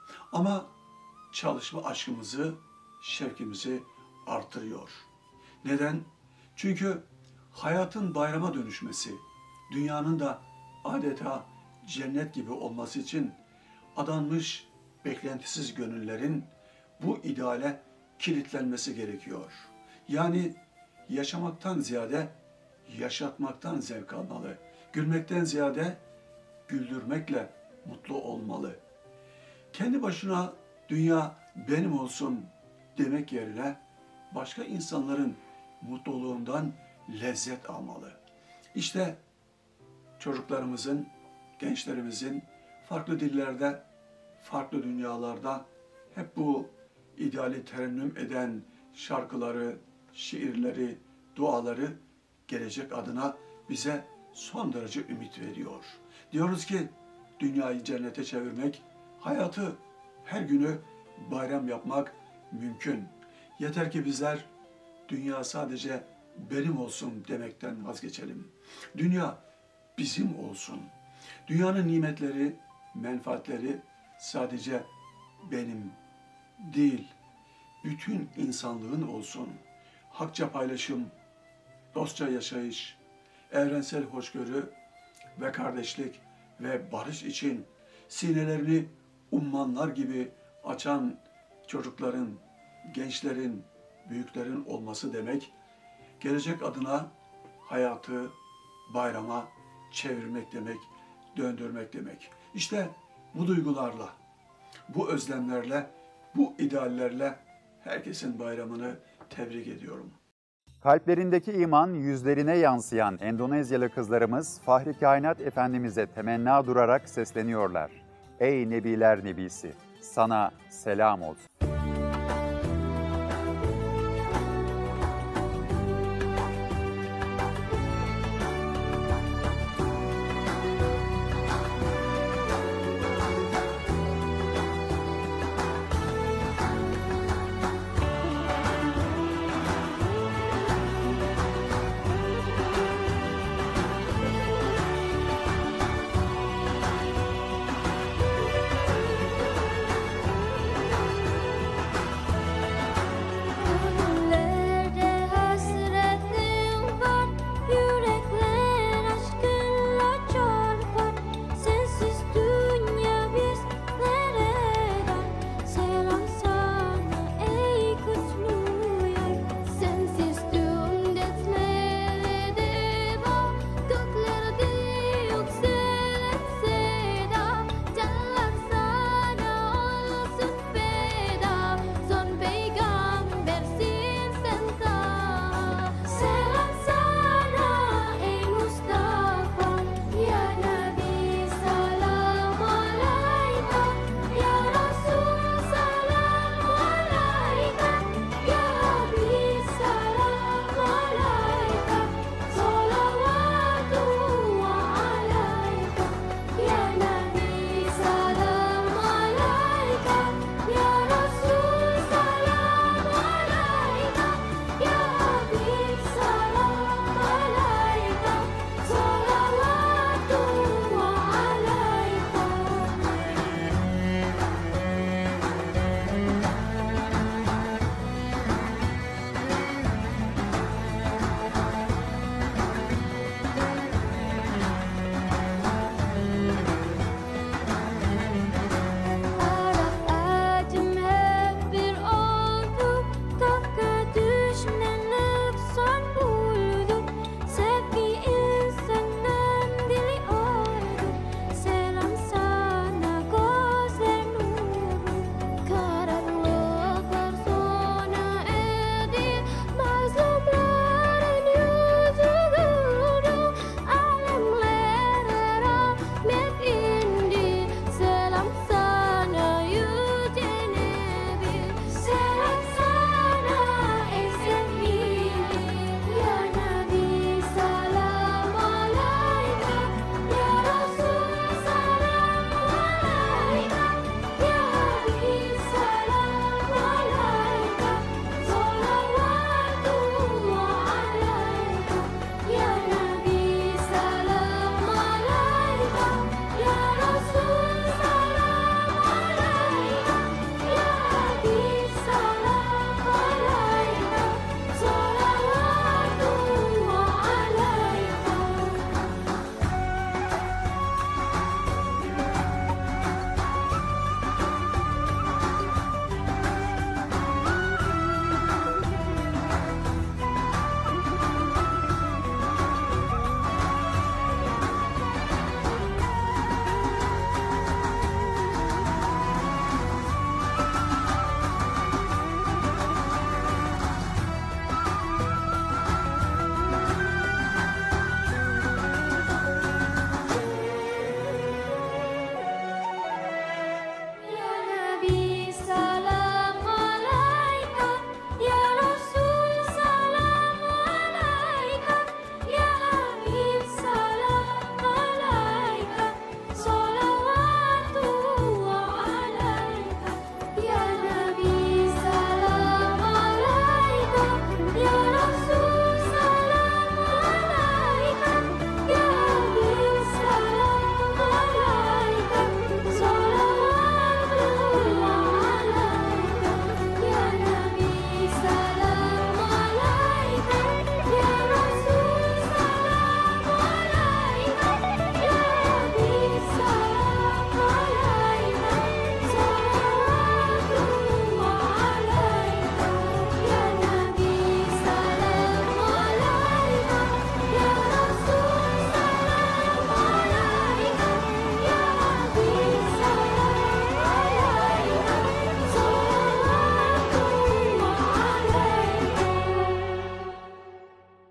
Ama çalışma aşkımızı, şevkimizi artırıyor. Neden? Çünkü hayatın bayrama dönüşmesi, dünyanın da adeta cennet gibi olması için adanmış beklentisiz gönüllerin bu ideale kilitlenmesi gerekiyor. Yani yaşamaktan ziyade yaşatmaktan zevk almalı. Gülmekten ziyade güldürmekle mutlu olmalı. Kendi başına dünya benim olsun demek yerine başka insanların mutluluğundan lezzet almalı. İşte çocuklarımızın, gençlerimizin farklı dillerde, farklı dünyalarda hep bu ideali terennüm eden şarkıları, şiirleri, duaları gelecek adına bize son derece ümit veriyor. Diyoruz ki dünyayı cennete çevirmek, hayatı her günü bayram yapmak mümkün. Yeter ki bizler dünya sadece benim olsun demekten vazgeçelim. Dünya bizim olsun. Dünyanın nimetleri, menfaatleri sadece benim değil, bütün insanlığın olsun. Hakça paylaşım, dostça yaşayış, evrensel hoşgörü ve kardeşlik ve barış için sinelerini ummanlar gibi açan çocukların, gençlerin, büyüklerin olması demek, gelecek adına hayatı bayrama çevirmek demek, döndürmek demek. İşte bu duygularla, bu özlemlerle, bu ideallerle herkesin bayramını tebrik ediyorum. Kalplerindeki iman yüzlerine yansıyan Endonezyalı kızlarımız Fahri Kainat Efendimiz'e temenna durarak sesleniyorlar. Ey Nebiler Nebisi, sana selam olsun.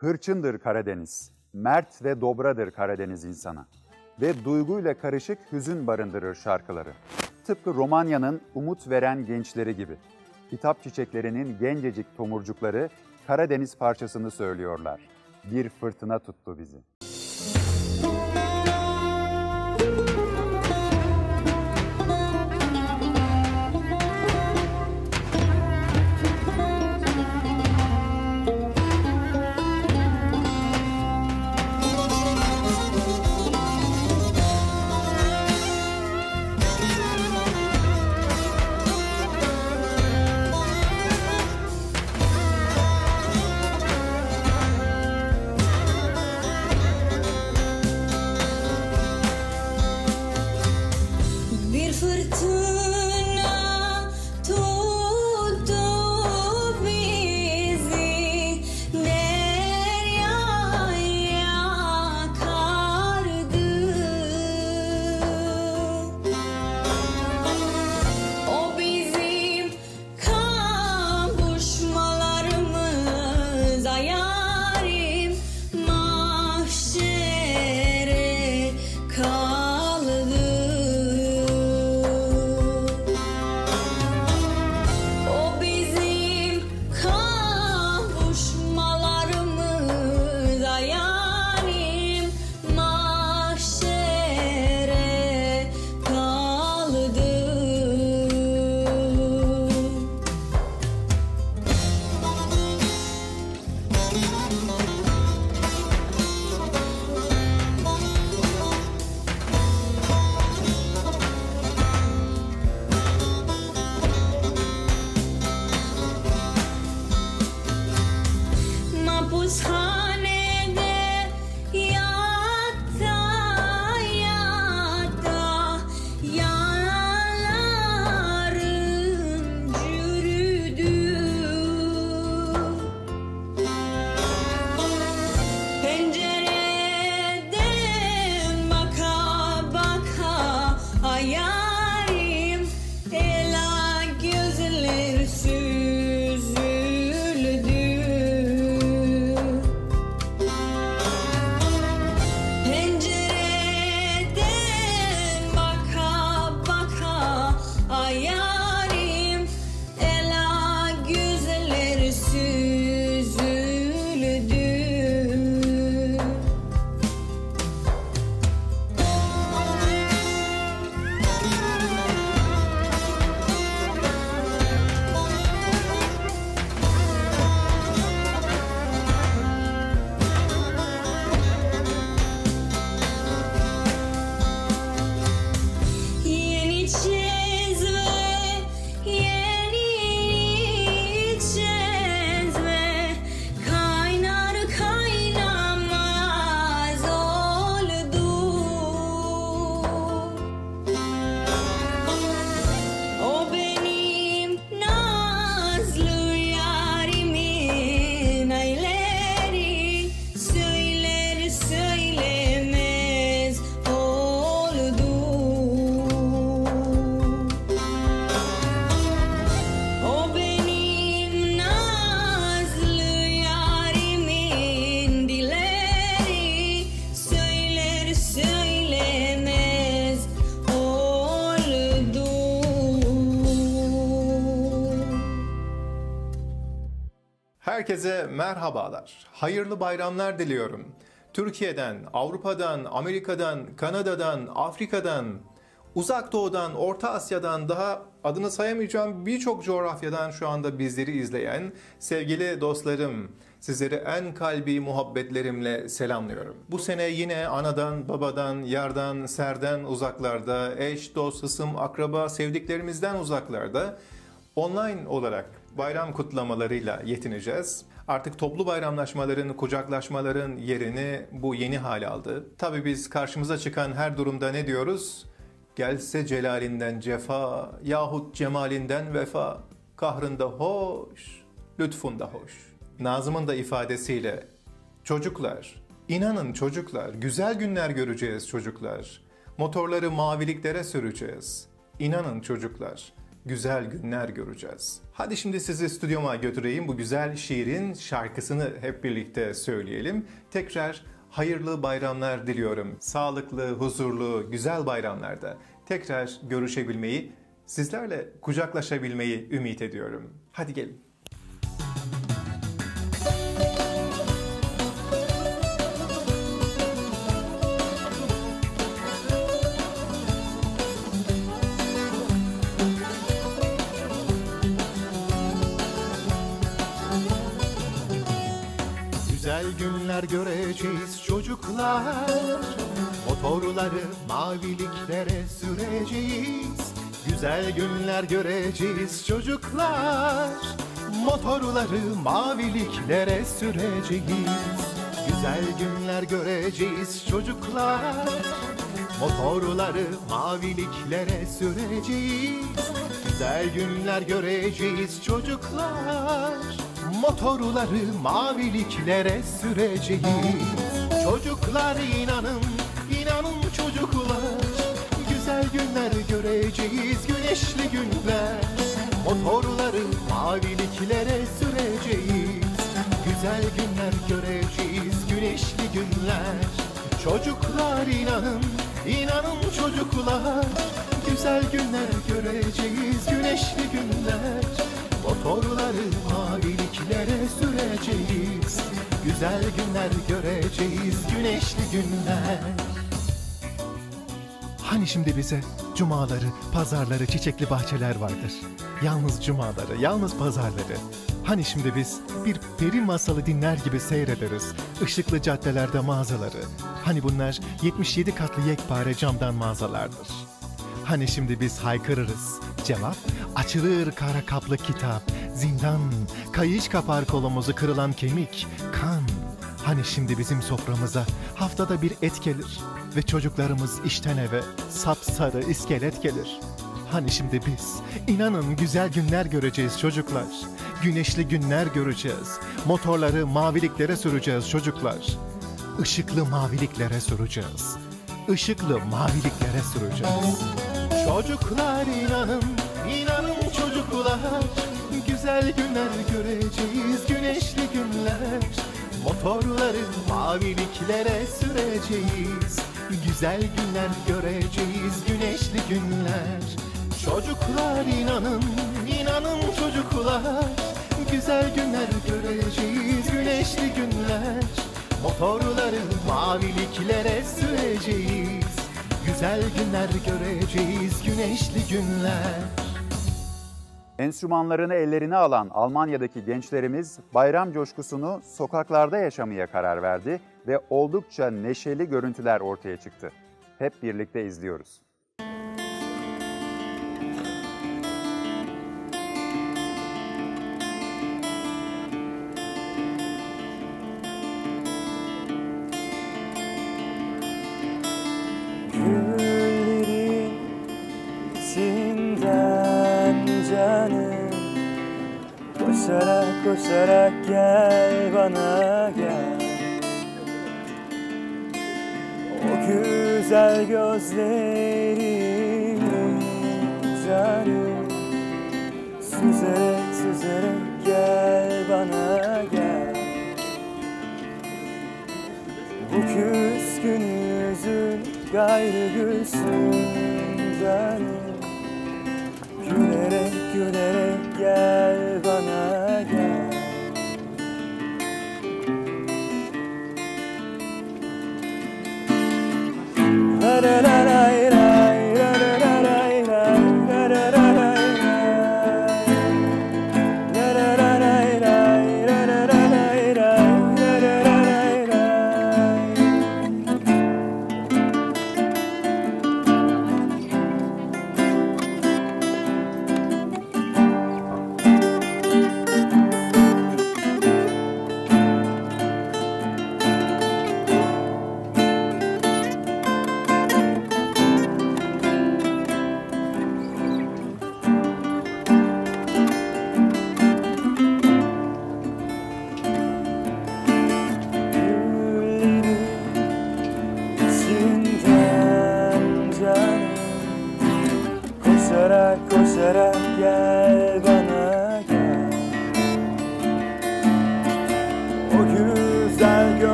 Hırçındır Karadeniz, mert ve dobradır Karadeniz insana ve duyguyla karışık hüzün barındırır şarkıları. Tıpkı Romanya'nın umut veren gençleri gibi. Kitap çiçeklerinin gencecik tomurcukları Karadeniz parçasını söylüyorlar. Bir fırtına tuttu bizi. Herkese merhabalar. Hayırlı bayramlar diliyorum. Türkiye'den, Avrupa'dan, Amerika'dan, Kanada'dan, Afrika'dan, Uzak Doğu'dan, Orta Asya'dan, daha adını sayamayacağım birçok coğrafyadan şu anda bizleri izleyen sevgili dostlarım, sizleri en kalbi muhabbetlerimle selamlıyorum. Bu sene yine anadan, babadan, yardan, serden uzaklarda, eş, dost, hısım, akraba, sevdiklerimizden uzaklarda online olarak bayram kutlamalarıyla yetineceğiz. Artık toplu bayramlaşmaların, kucaklaşmaların yerini bu yeni hale aldı. Tabii biz karşımıza çıkan her durumda ne diyoruz? Gelse celalinden cefa, yahut cemalinden vefa, kahrında hoş, lütfunda hoş. Nazım'ın da ifadesiyle, çocuklar, inanın çocuklar, güzel günler göreceğiz çocuklar. Motorları maviliklere süreceğiz. İnanın çocuklar, güzel günler göreceğiz. Hadi şimdi sizi stüdyoma götüreyim. Bu güzel şiirin şarkısını hep birlikte söyleyelim. Tekrar hayırlı bayramlar diliyorum. Sağlıklı, huzurlu, güzel bayramlarda tekrar görüşebilmeyi, sizlerle kucaklaşabilmeyi ümit ediyorum. Hadi gelin. Güzel günler göreceğiz çocuklar, motorları maviliklere süreceğiz. Güzel günler göreceğiz çocuklar, motorları maviliklere süreceğiz. Güzel günler göreceğiz çocuklar, motorları maviliklere süreceğiz. Güzel günler göreceğiz çocuklar, motorları maviliklere süreceğiz. Çocuklar inanın, inanın çocuklar, güzel günler göreceğiz, güneşli günler. Motorları maviliklere süreceğiz. Güzel günler göreceğiz, güneşli günler. Çocuklar inanın, inanın çocuklar, güzel günler göreceğiz, güneşli günler. Motorları maviliklere süreceğiz. Güzel günler göreceğiz, güneşli günler. Hani şimdi bize cumaları, pazarları, çiçekli bahçeler vardır. Yalnız cumaları, yalnız pazarları. Hani şimdi biz bir peri masalı dinler gibi seyrederiz ışıklı caddelerde mağazaları. Hani bunlar 77 katlı yekpare camdan mağazalardır. Hani şimdi biz haykırırız. Cevap, açılır kara kaplı kitap, zindan, kayış kapar kolumuzu kırılan kemik, kan. Hani şimdi bizim soframıza haftada bir et gelir ve çocuklarımız işten eve sapsarı iskelet gelir. Hani şimdi biz, inanın güzel günler göreceğiz çocuklar. Güneşli günler göreceğiz. Motorları maviliklere süreceğiz çocuklar. Işıklı maviliklere süreceğiz. Işıklı maviliklere süreceğiz. Çocuklar inanın, inanın çocuklar, güzel günler göreceğiz, güneşli günler. Motorları maviliklere süreceğiz. Güzel günler göreceğiz, güneşli günler. Çocuklar inanın, inanın çocuklar, güzel günler göreceğiz, güneşli günler. Motorları maviliklere süreceğiz. Güzel günler göreceğiz, güneşli günler. Enstrümanlarını ellerine alan Almanya'daki gençlerimiz bayram coşkusunu sokaklarda yaşamaya karar verdi ve oldukça neşeli görüntüler ortaya çıktı. Hep birlikte izliyoruz. Güllerin içinden canım, koşarak koşarak gel bana gel. O güzel gözlerin canım, süzerek süzerek gel bana gel. Bu küskün yüzün gayrı gülsün canım, gülerek gülerek gel bana gel. La la la la la la la la la la la la la la.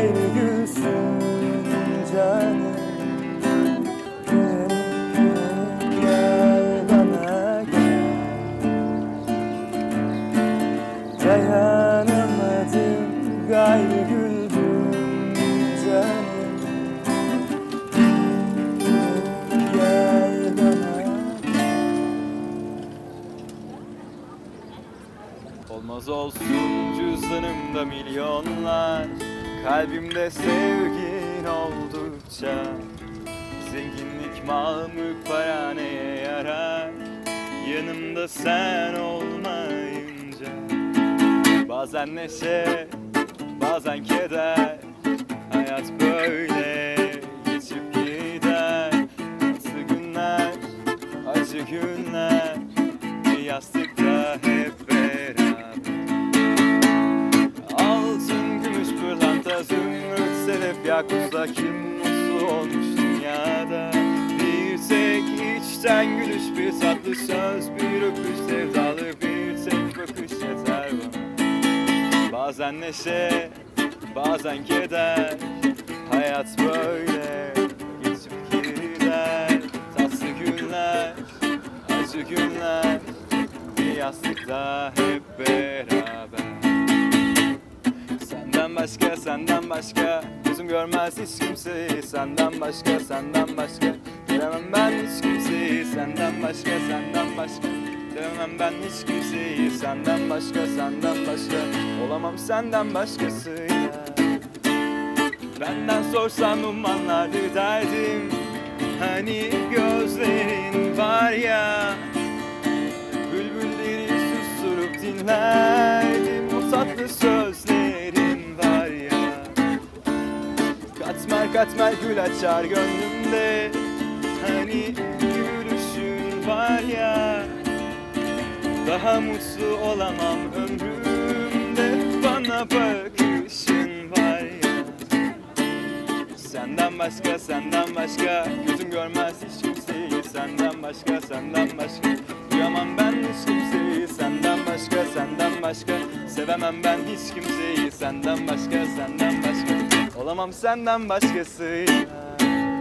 gayrı gülsün canım. Gel bana gel, dayanamadım gayrı güldüm canım. Gel bana. Olmaz olsun cüzdanımda milyonlar, kalbimde sevgin oldukça. Zenginlik, mal, mülk, para neye yarar, yanımda sen olmayınca. Bazen neşe, bazen keder, hayat böyle geçip gider. Tatlı günler, acı günler, bir yastıkta hep beraber. Altın, gümüş, pırlanta, zümrüt, sedef, yakutla kim mutlu olmuş dünyada? Bir tek içten gülüş, bir tatlı söz, bir öpüş, sevdalı bir tek bakış yeter bana. Bazen neşe, bazen keder, hayat böyle geçip gider. Tatlı günler, acı günler, bir yastıkta hep beraber. Senden başka, senden başka gözüm görmez hiç kimseyi. Senden başka, senden başka göremem ben hiç kimseyi. Senden başka, senden başka sevemem ben hiç kimseyi. Senden başka, senden başka olamam senden başkasıyla. Benden sorsan ummanlardır derdim, hani gözlerin var ya. Bülbülleri susturup dinlerdim, o tatlı sözlerin var ya. Katmer katmer gül açar gönlümde, hani gülüşün var ya. Daha mutlu olamam ömrümde, bana bakışın var ya. Senden başka, senden başka gözüm görmez hiç kimseyi. Senden başka, senden başka duyamam ben hiç kimseyi. Senden başka, senden başka sevemem ben hiç kimseyi. Senden başka, senden başka olamam senden başkasıyla.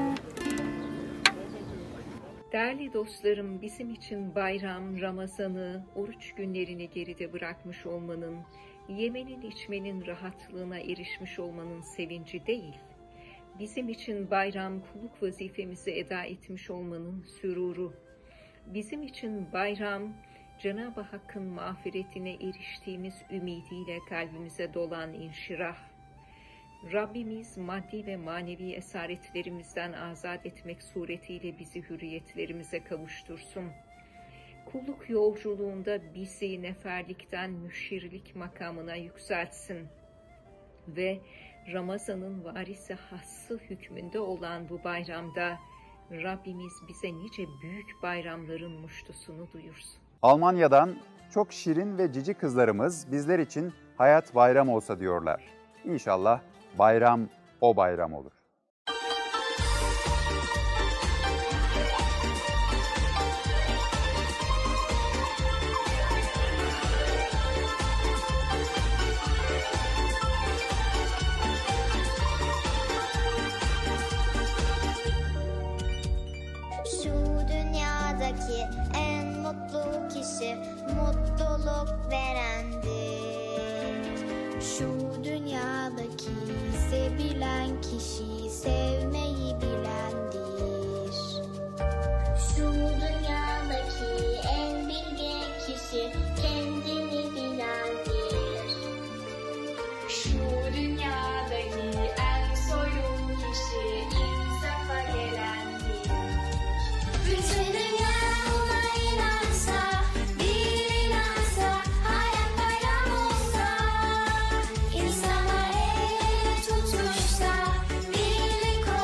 Değerli dostlarım, bizim için bayram, Ramazan'ı, oruç günlerini geride bırakmış olmanın, yemenin içmenin rahatlığına erişmiş olmanın sevinci değil, bizim için bayram, kulluk vazifemizi eda etmiş olmanın süruru, bizim için bayram, Cenab-ı Hakk'ın mağfiretine eriştiğimiz ümidiyle kalbimize dolan inşirah, Rabbimiz maddi ve manevi esaretlerimizden azat etmek suretiyle bizi hürriyetlerimize kavuştursun. Kulluk yolculuğunda bizi neferlikten müşirlik makamına yükseltsin. Ve Ramazan'ın varisi hassa hükmünde olan bu bayramda Rabbimiz bize nice büyük bayramların muştusunu duyursun. Almanya'dan çok şirin ve cici kızlarımız bizler için hayat bayram olsa diyorlar. İnşallah bayram o bayram olur. Şu dünyadaki en mutlu kişi mutluluk verendir. Şu dünyadaki sevilen kişi sevmeyi bilendir. Şu dünyadaki en bilge kişi kendini bilendir. Şu dünyadaki en soyun kişi insafa gelendir. Bütün dünya buna inansa, bir inansa, hayat bayram olsa, insanlar el ele tutuşsa, birlik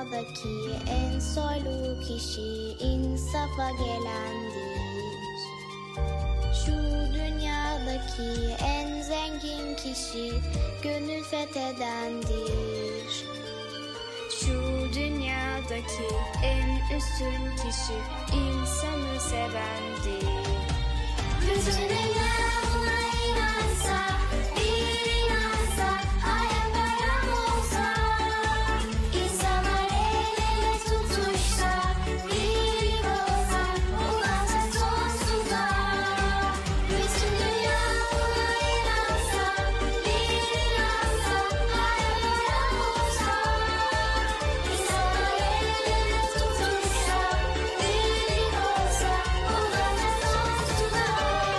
dünyadaki en soylu kişi insafa gelendir. Şu dünyadaki en zengin kişi gönül fethedendir. Şu dünyadaki en üstün kişi insanı sevendir. Bütün dünya buna inansa, bir inansa, hayat bayram olsa, insanlar el ele tutuşsa, birlik olsa, ulansa sonsuza. Bütün dünya buna inansa, bir inansa, hayat bayram olsa, insanlar el ele tutuşsa, birlik olsa, ulansa sonsuza.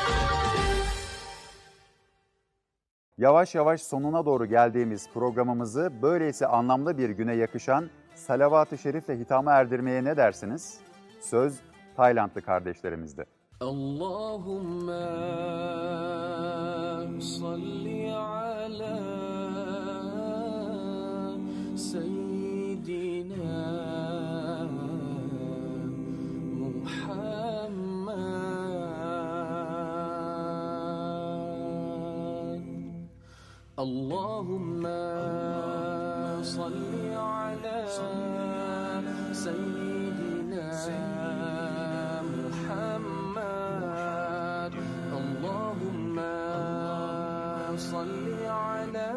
Yavaş yavaş sonuna doğru geldiğimiz programımızı böyleyse anlamlı bir güne yakışan salavat-ı şerifle hitama erdirmeye ne dersiniz? Söz Taylandlı kardeşlerimizde. Allahümme salli ala seyyidina Allahümme salli ala seyyidina Muhammed. Allahümme salli ala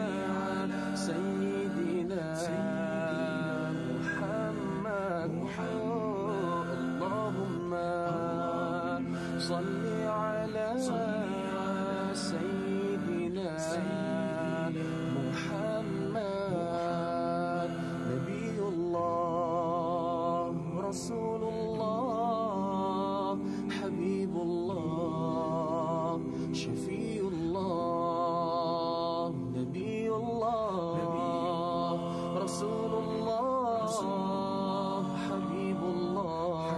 seyyidina Muhammed. Allahümme salli ala seyyidina Muhammed. Nebiyullah, Resulullah, Habibullah, Şefiullah. Nebiyullah, Resulullah, Habibullah,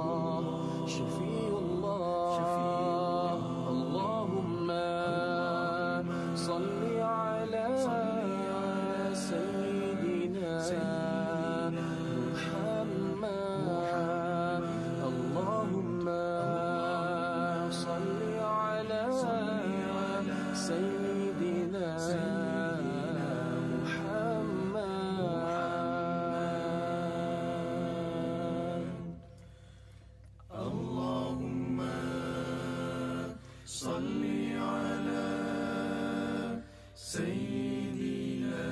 Şefiullah. Allahümme salli ala seyyidina Muhammed. Allahümme salli ala seyyidina Muhammed. Allahümme salli ala seyyidina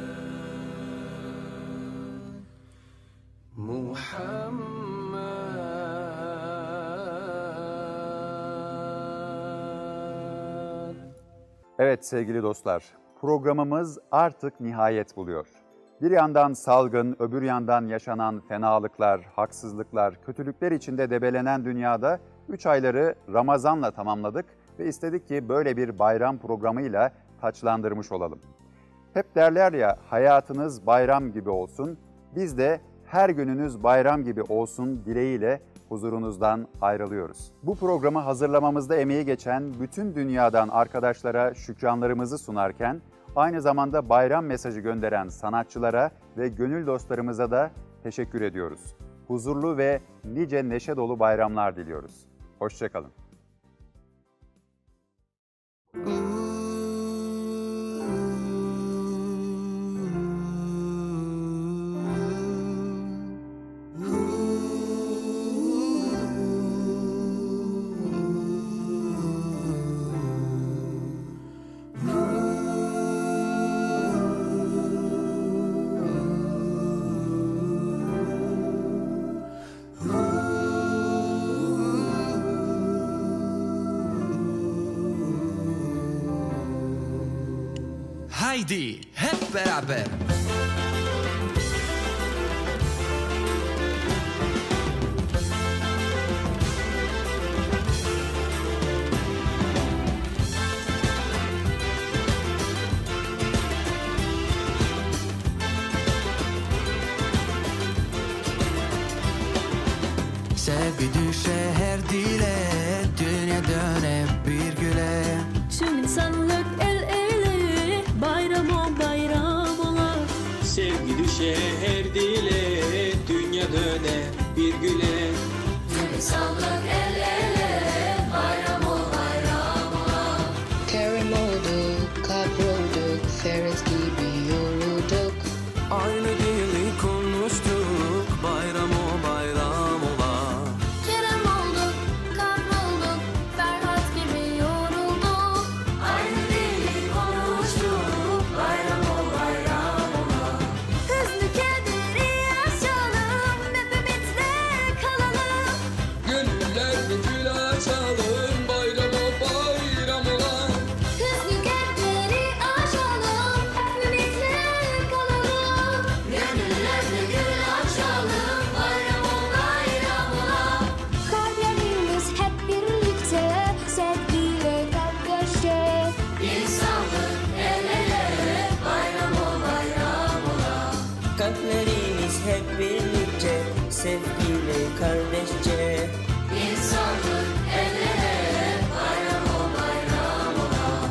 Muhammed. Evet sevgili dostlar, programımız artık nihayet buluyor. Bir yandan salgın, öbür yandan yaşanan fenalıklar, haksızlıklar, kötülükler içinde debelenen dünyada 3 ayları Ramazan'la tamamladık ve istedik ki böyle bir bayram programıyla taçlandırmış olalım. Hep derler ya, hayatınız bayram gibi olsun, biz de her gününüz bayram gibi olsun dileğiyle huzurunuzdan ayrılıyoruz. Bu programı hazırlamamızda emeği geçen bütün dünyadan arkadaşlara şükranlarımızı sunarken, aynı zamanda bayram mesajı gönderen sanatçılara ve gönül dostlarımıza da teşekkür ediyoruz. Huzurlu ve nice neşe dolu bayramlar diliyoruz. Hoşça kalın. Haydi hep beraber. Sevgi düşe her dile, dünya döne bir güle. Tüm insanlık el ele, bayram o bayram ola. Sevgi düşe her dile, dünya döne bir güle. Sağlık el ele, bayram ol bayram ola. Kerem olduk, kabrolduk, Feres gibi yorulduk. Aynı dili konuştuk, bayram o bayram ola. Kerem olduk, kabrolduk, Ferhat gibi yorulduk. Aynı dili konuştuk, bayram ol bayram ola. Hüznü kederi yaşayalım, hep ümitle kalalım. Gönüllerde gül açalım, bayram o bayram ola. Hüznü kederi aşalım, hep ümitle kalalım. Gönüllerde gül açalım, bayram ol bayram ola. Kalplerimiz hep birlikte, sevgiyle kardeşçe. İnsanlık el ele, bayram ol bayram ola. Kalplerimiz hep birlikte, sevgiyle kardeşçe. İnsanlık el ele, bayram ol bayram ola.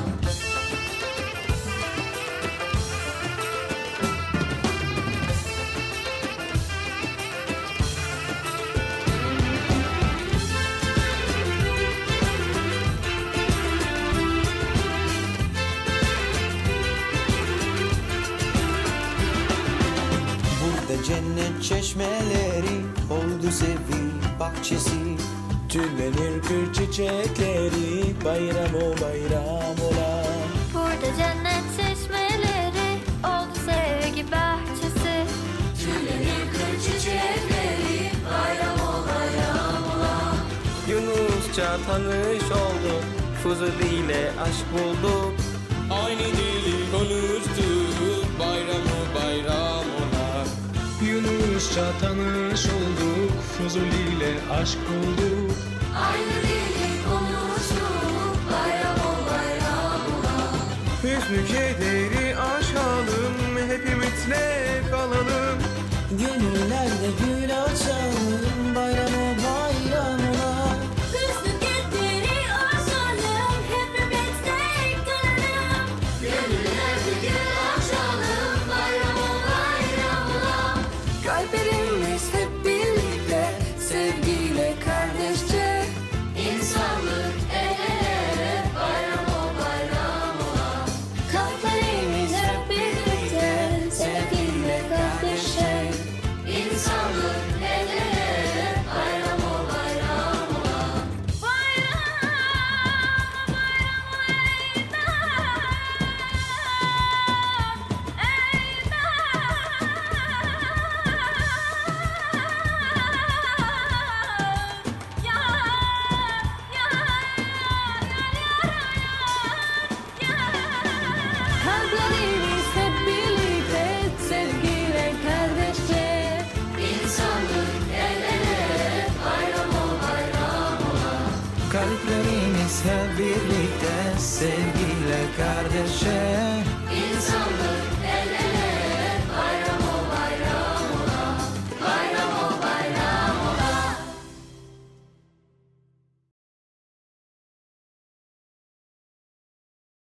Burada cennet çeşmeleri, oldu sevgi bahçesi. Tüllenir kır çiçekleri, bayram o bayram ola. Burada cennet çeşmeleri, oldu sevgi bahçesi. Tüllenir kır çiçekleri, bayram ol bayram ola. Yunusça tanış olduk, Fuzuli ile aşk bulduk. Aynı dili konuştuk, bayram o bayram ola. Yunusça tanış olduk, Fuzuli ile aşk bulduk. Aynı dili konuştuk, bayram ol bayram ola. Hüznü kederi aşalım, hep ümitle kalalım. Gönüllerde gül açalım, bayram o bayram ola. Hüznü kederi aşalım, hep ümitle kalalım. Gönüllerde gül açalım, bayram ol bayram ola. Kalplerimiz hep birlikte, sevgiyle kardeşçe. İnsanlık el ele, bayram ol bayram ola. Kalplerimiz hep birlikte, sevgiyle kardeşçe. İnsanlık el ele, bayram ol bayram ola. Kalplerimiz hep birlikte, sevgiyle kardeşçe. İnsanlık el ele, bayram ol bayram ola. Kalplerimiz hep birlikte, sevgiyle kardeşe.